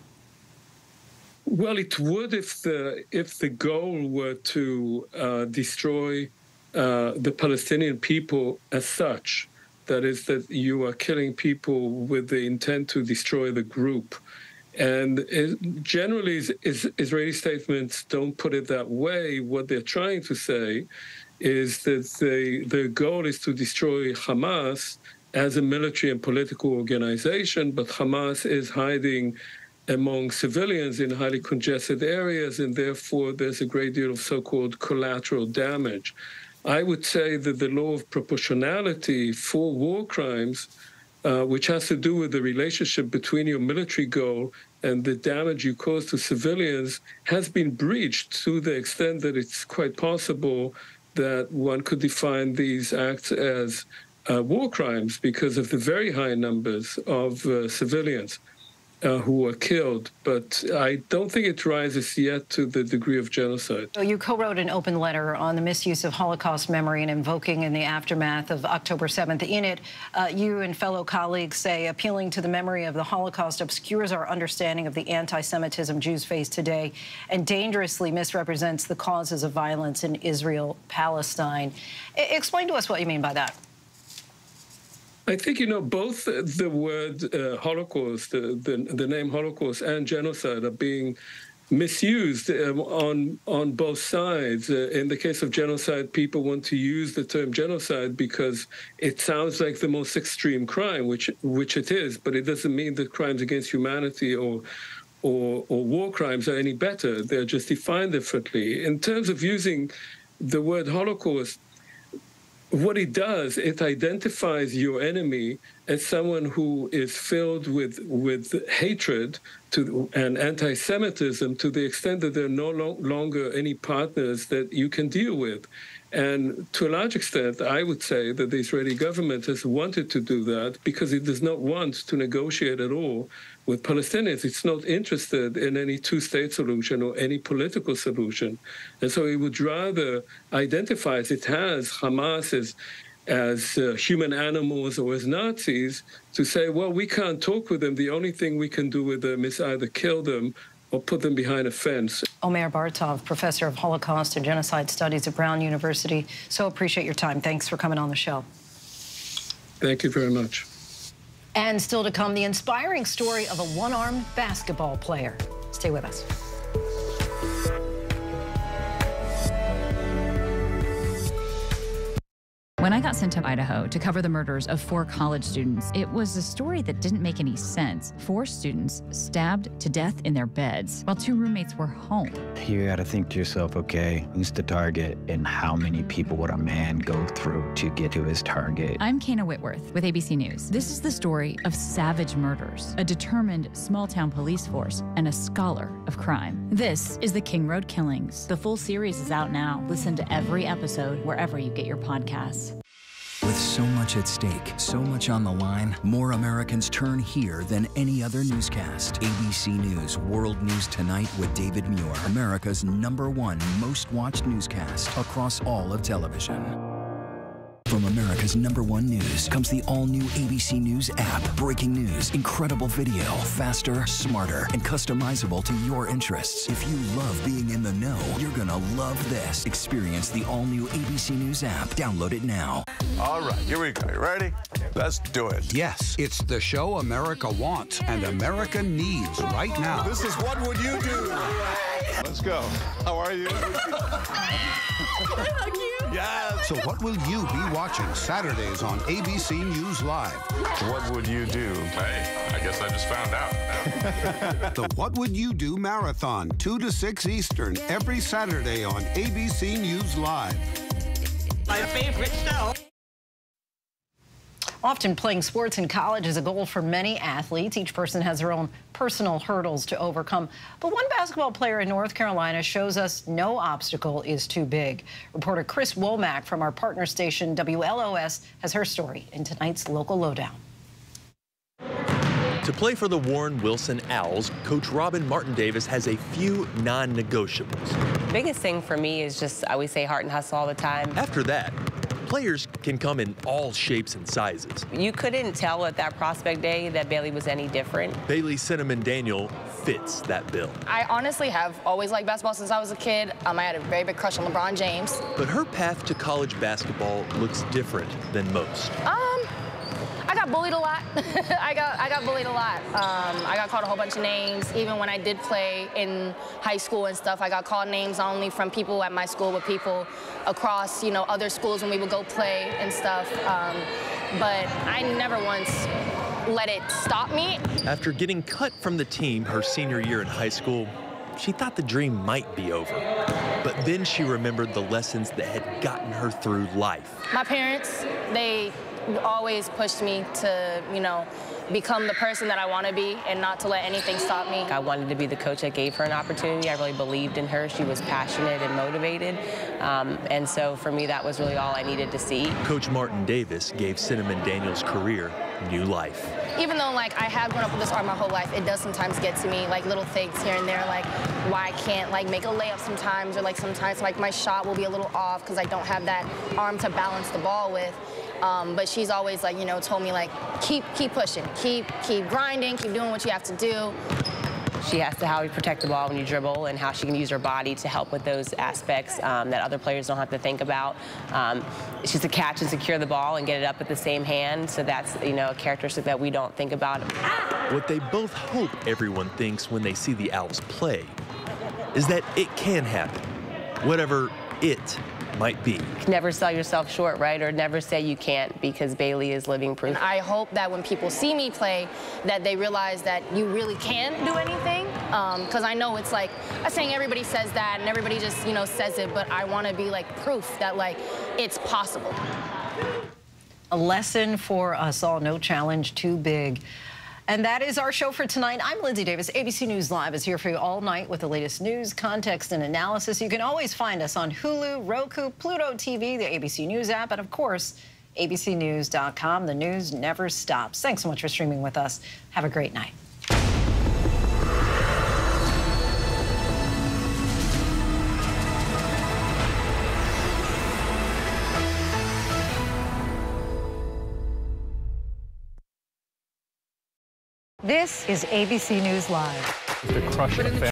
Well, it would if the goal were to destroy the Palestinian people as such. That is, that you are killing people with the intent to destroy the group. And generally, Israeli statements don't put it that way. What they're trying to say is that the goal is to destroy Hamas as a military and political organization, but Hamas is hiding among civilians in highly congested areas, and therefore there's a great deal of so-called collateral damage. I would say that the law of proportionality for war crimes, which has to do with the relationship between your military goal and the damage you cause to civilians, has been breached to the extent that it's quite possible that one could define these acts as war crimes because of the very high numbers of civilians who were killed, but I don't think it rises yet to the degree of genocide. So you co-wrote an open letter on the misuse of Holocaust memory and invoking in the aftermath of October 7th. In it, you and fellow colleagues say appealing to the memory of the Holocaust obscures our understanding of the anti-Semitism Jews face today and dangerously misrepresents the causes of violence in Israel-Palestine. Explain to us what you mean by that. I think, you know, both the word Holocaust, the name Holocaust and genocide are being misused on both sides. In the case of genocide, people want to use the term genocide because it sounds like the most extreme crime, which it is, but it doesn't mean that crimes against humanity or war crimes are any better. They're just defined differently. In terms of using the word Holocaust, what it does, it identifies your enemy as someone who is filled with hatred and anti-Semitism to the extent that there are no longer any partners that you can deal with. And to a large extent, I would say that the Israeli government has wanted to do that because it does not want to negotiate at all with Palestinians. It's not interested in any two-state solution or any political solution. And so it would rather identify, as it has, Hamas as human animals or as Nazis, to say, well, we can't talk with them. The only thing we can do with them is either kill them or put them behind a fence. Omer Bartov, professor of Holocaust and Genocide Studies at Brown University. So appreciate your time. Thanks for coming on the show. Thank you very much. And still to come, the inspiring story of a one-armed basketball player. Stay with us. When I got sent to Idaho to cover the murders of 4 college students, it was a story that didn't make any sense. 4 students stabbed to death in their beds while 2 roommates were home. You gotta think to yourself, okay, who's the target and how many people would a man go through to get to his target? I'm Kana Whitworth with ABC News. This is the story of savage murders, a determined small-town police force, and a scholar of crime. This is the King Road Killings. The full series is out now. Listen to every episode wherever you get your podcasts. With so much at stake, so much on the line, more Americans turn here than any other newscast. ABC News World News Tonight with David Muir, America's #1 most watched newscast across all of television. From America's #1 news comes the all-new ABC News app. Breaking news, incredible video, faster, smarter, and customizable to your interests. If you love being in the know, you're gonna love this. Experience the all-new ABC News app. Download it now. All right, here we go. You ready? Let's do it. Yes, it's the show America wants and America needs right now. This is What Would You Do? Let's go. How are you? Yes. So what will you be watching Saturdays on ABC News Live? What would you do? Hey, I guess I just found out. The What Would You Do Marathon, 2 to 6 Eastern, every Saturday on ABC News Live. My favorite show. Often playing sports in college is a goal for many athletes. Each person has their own personal hurdles to overcome. But one basketball player in North Carolina shows us no obstacle is too big. Reporter Chris Womack from our partner station WLOS has her story in tonight's Local Lowdown. To play for the Warren Wilson Owls, Coach Robin Martin-Davis has a few non-negotiables. The biggest thing for me is just, I always say heart and hustle all the time. After that, players can come in all shapes and sizes. You couldn't tell at that prospect day that Bailey was any different. Bailey Cinnamon Daniel fits that bill. I honestly have always liked basketball since I was a kid. I had a very big crush on LeBron James. But her path to college basketball looks different than most. I got bullied a lot. I got bullied a lot. I got called a whole bunch of names. Even when I did play in high school and stuff, I got called names not only from people at my school, but people across, other schools when we would go play and stuff. But I never once let it stop me. After getting cut from the team her senior year in high school, she thought the dream might be over. But then she remembered the lessons that had gotten her through life. My parents, they always pushed me to, become the person that I want to be and not to let anything stop me. I wanted to be the coach that gave her an opportunity. I really believed in her. She was passionate and motivated. And so for me, that was really all I needed to see. Coach Martin-Davis gave Cinnamon Daniel's career new life. Even though, I have grown up with this art my whole life, it does sometimes get to me, little things here and there, why I can't, make a layup sometimes, or, sometimes, my shot will be a little off because I don't have that arm to balance the ball with. But she's always, told me, keep pushing, keep grinding, keep doing what you have to do. She has to how you protect the ball when you dribble and how she can use her body to help with those aspects that other players don't have to think about. She's to catch and secure the ball and get it up with the same hand. So that's, a characteristic that we don't think about. What they both hope everyone thinks when they see the Owls play is that it can happen, whatever it might be. Never sell yourself short, right? Or never say you can't, because Bailey is living proof. I hope that when people see me play, that they realize that you really can do anything. Because I know it's I'm saying everybody says that and everybody just, says it, but I want to be proof that it's possible. A lesson for us all. No challenge too big. And that is our show for tonight. I'm Lindsay Davis. ABC News Live is here for you all night with the latest news, context, and analysis. You can always find us on Hulu, Roku, Pluto TV, the ABC News app, and, of course, abcnews.com. The news never stops. Thanks so much for streaming with us. Have a great night. This is ABC News Live. The crush of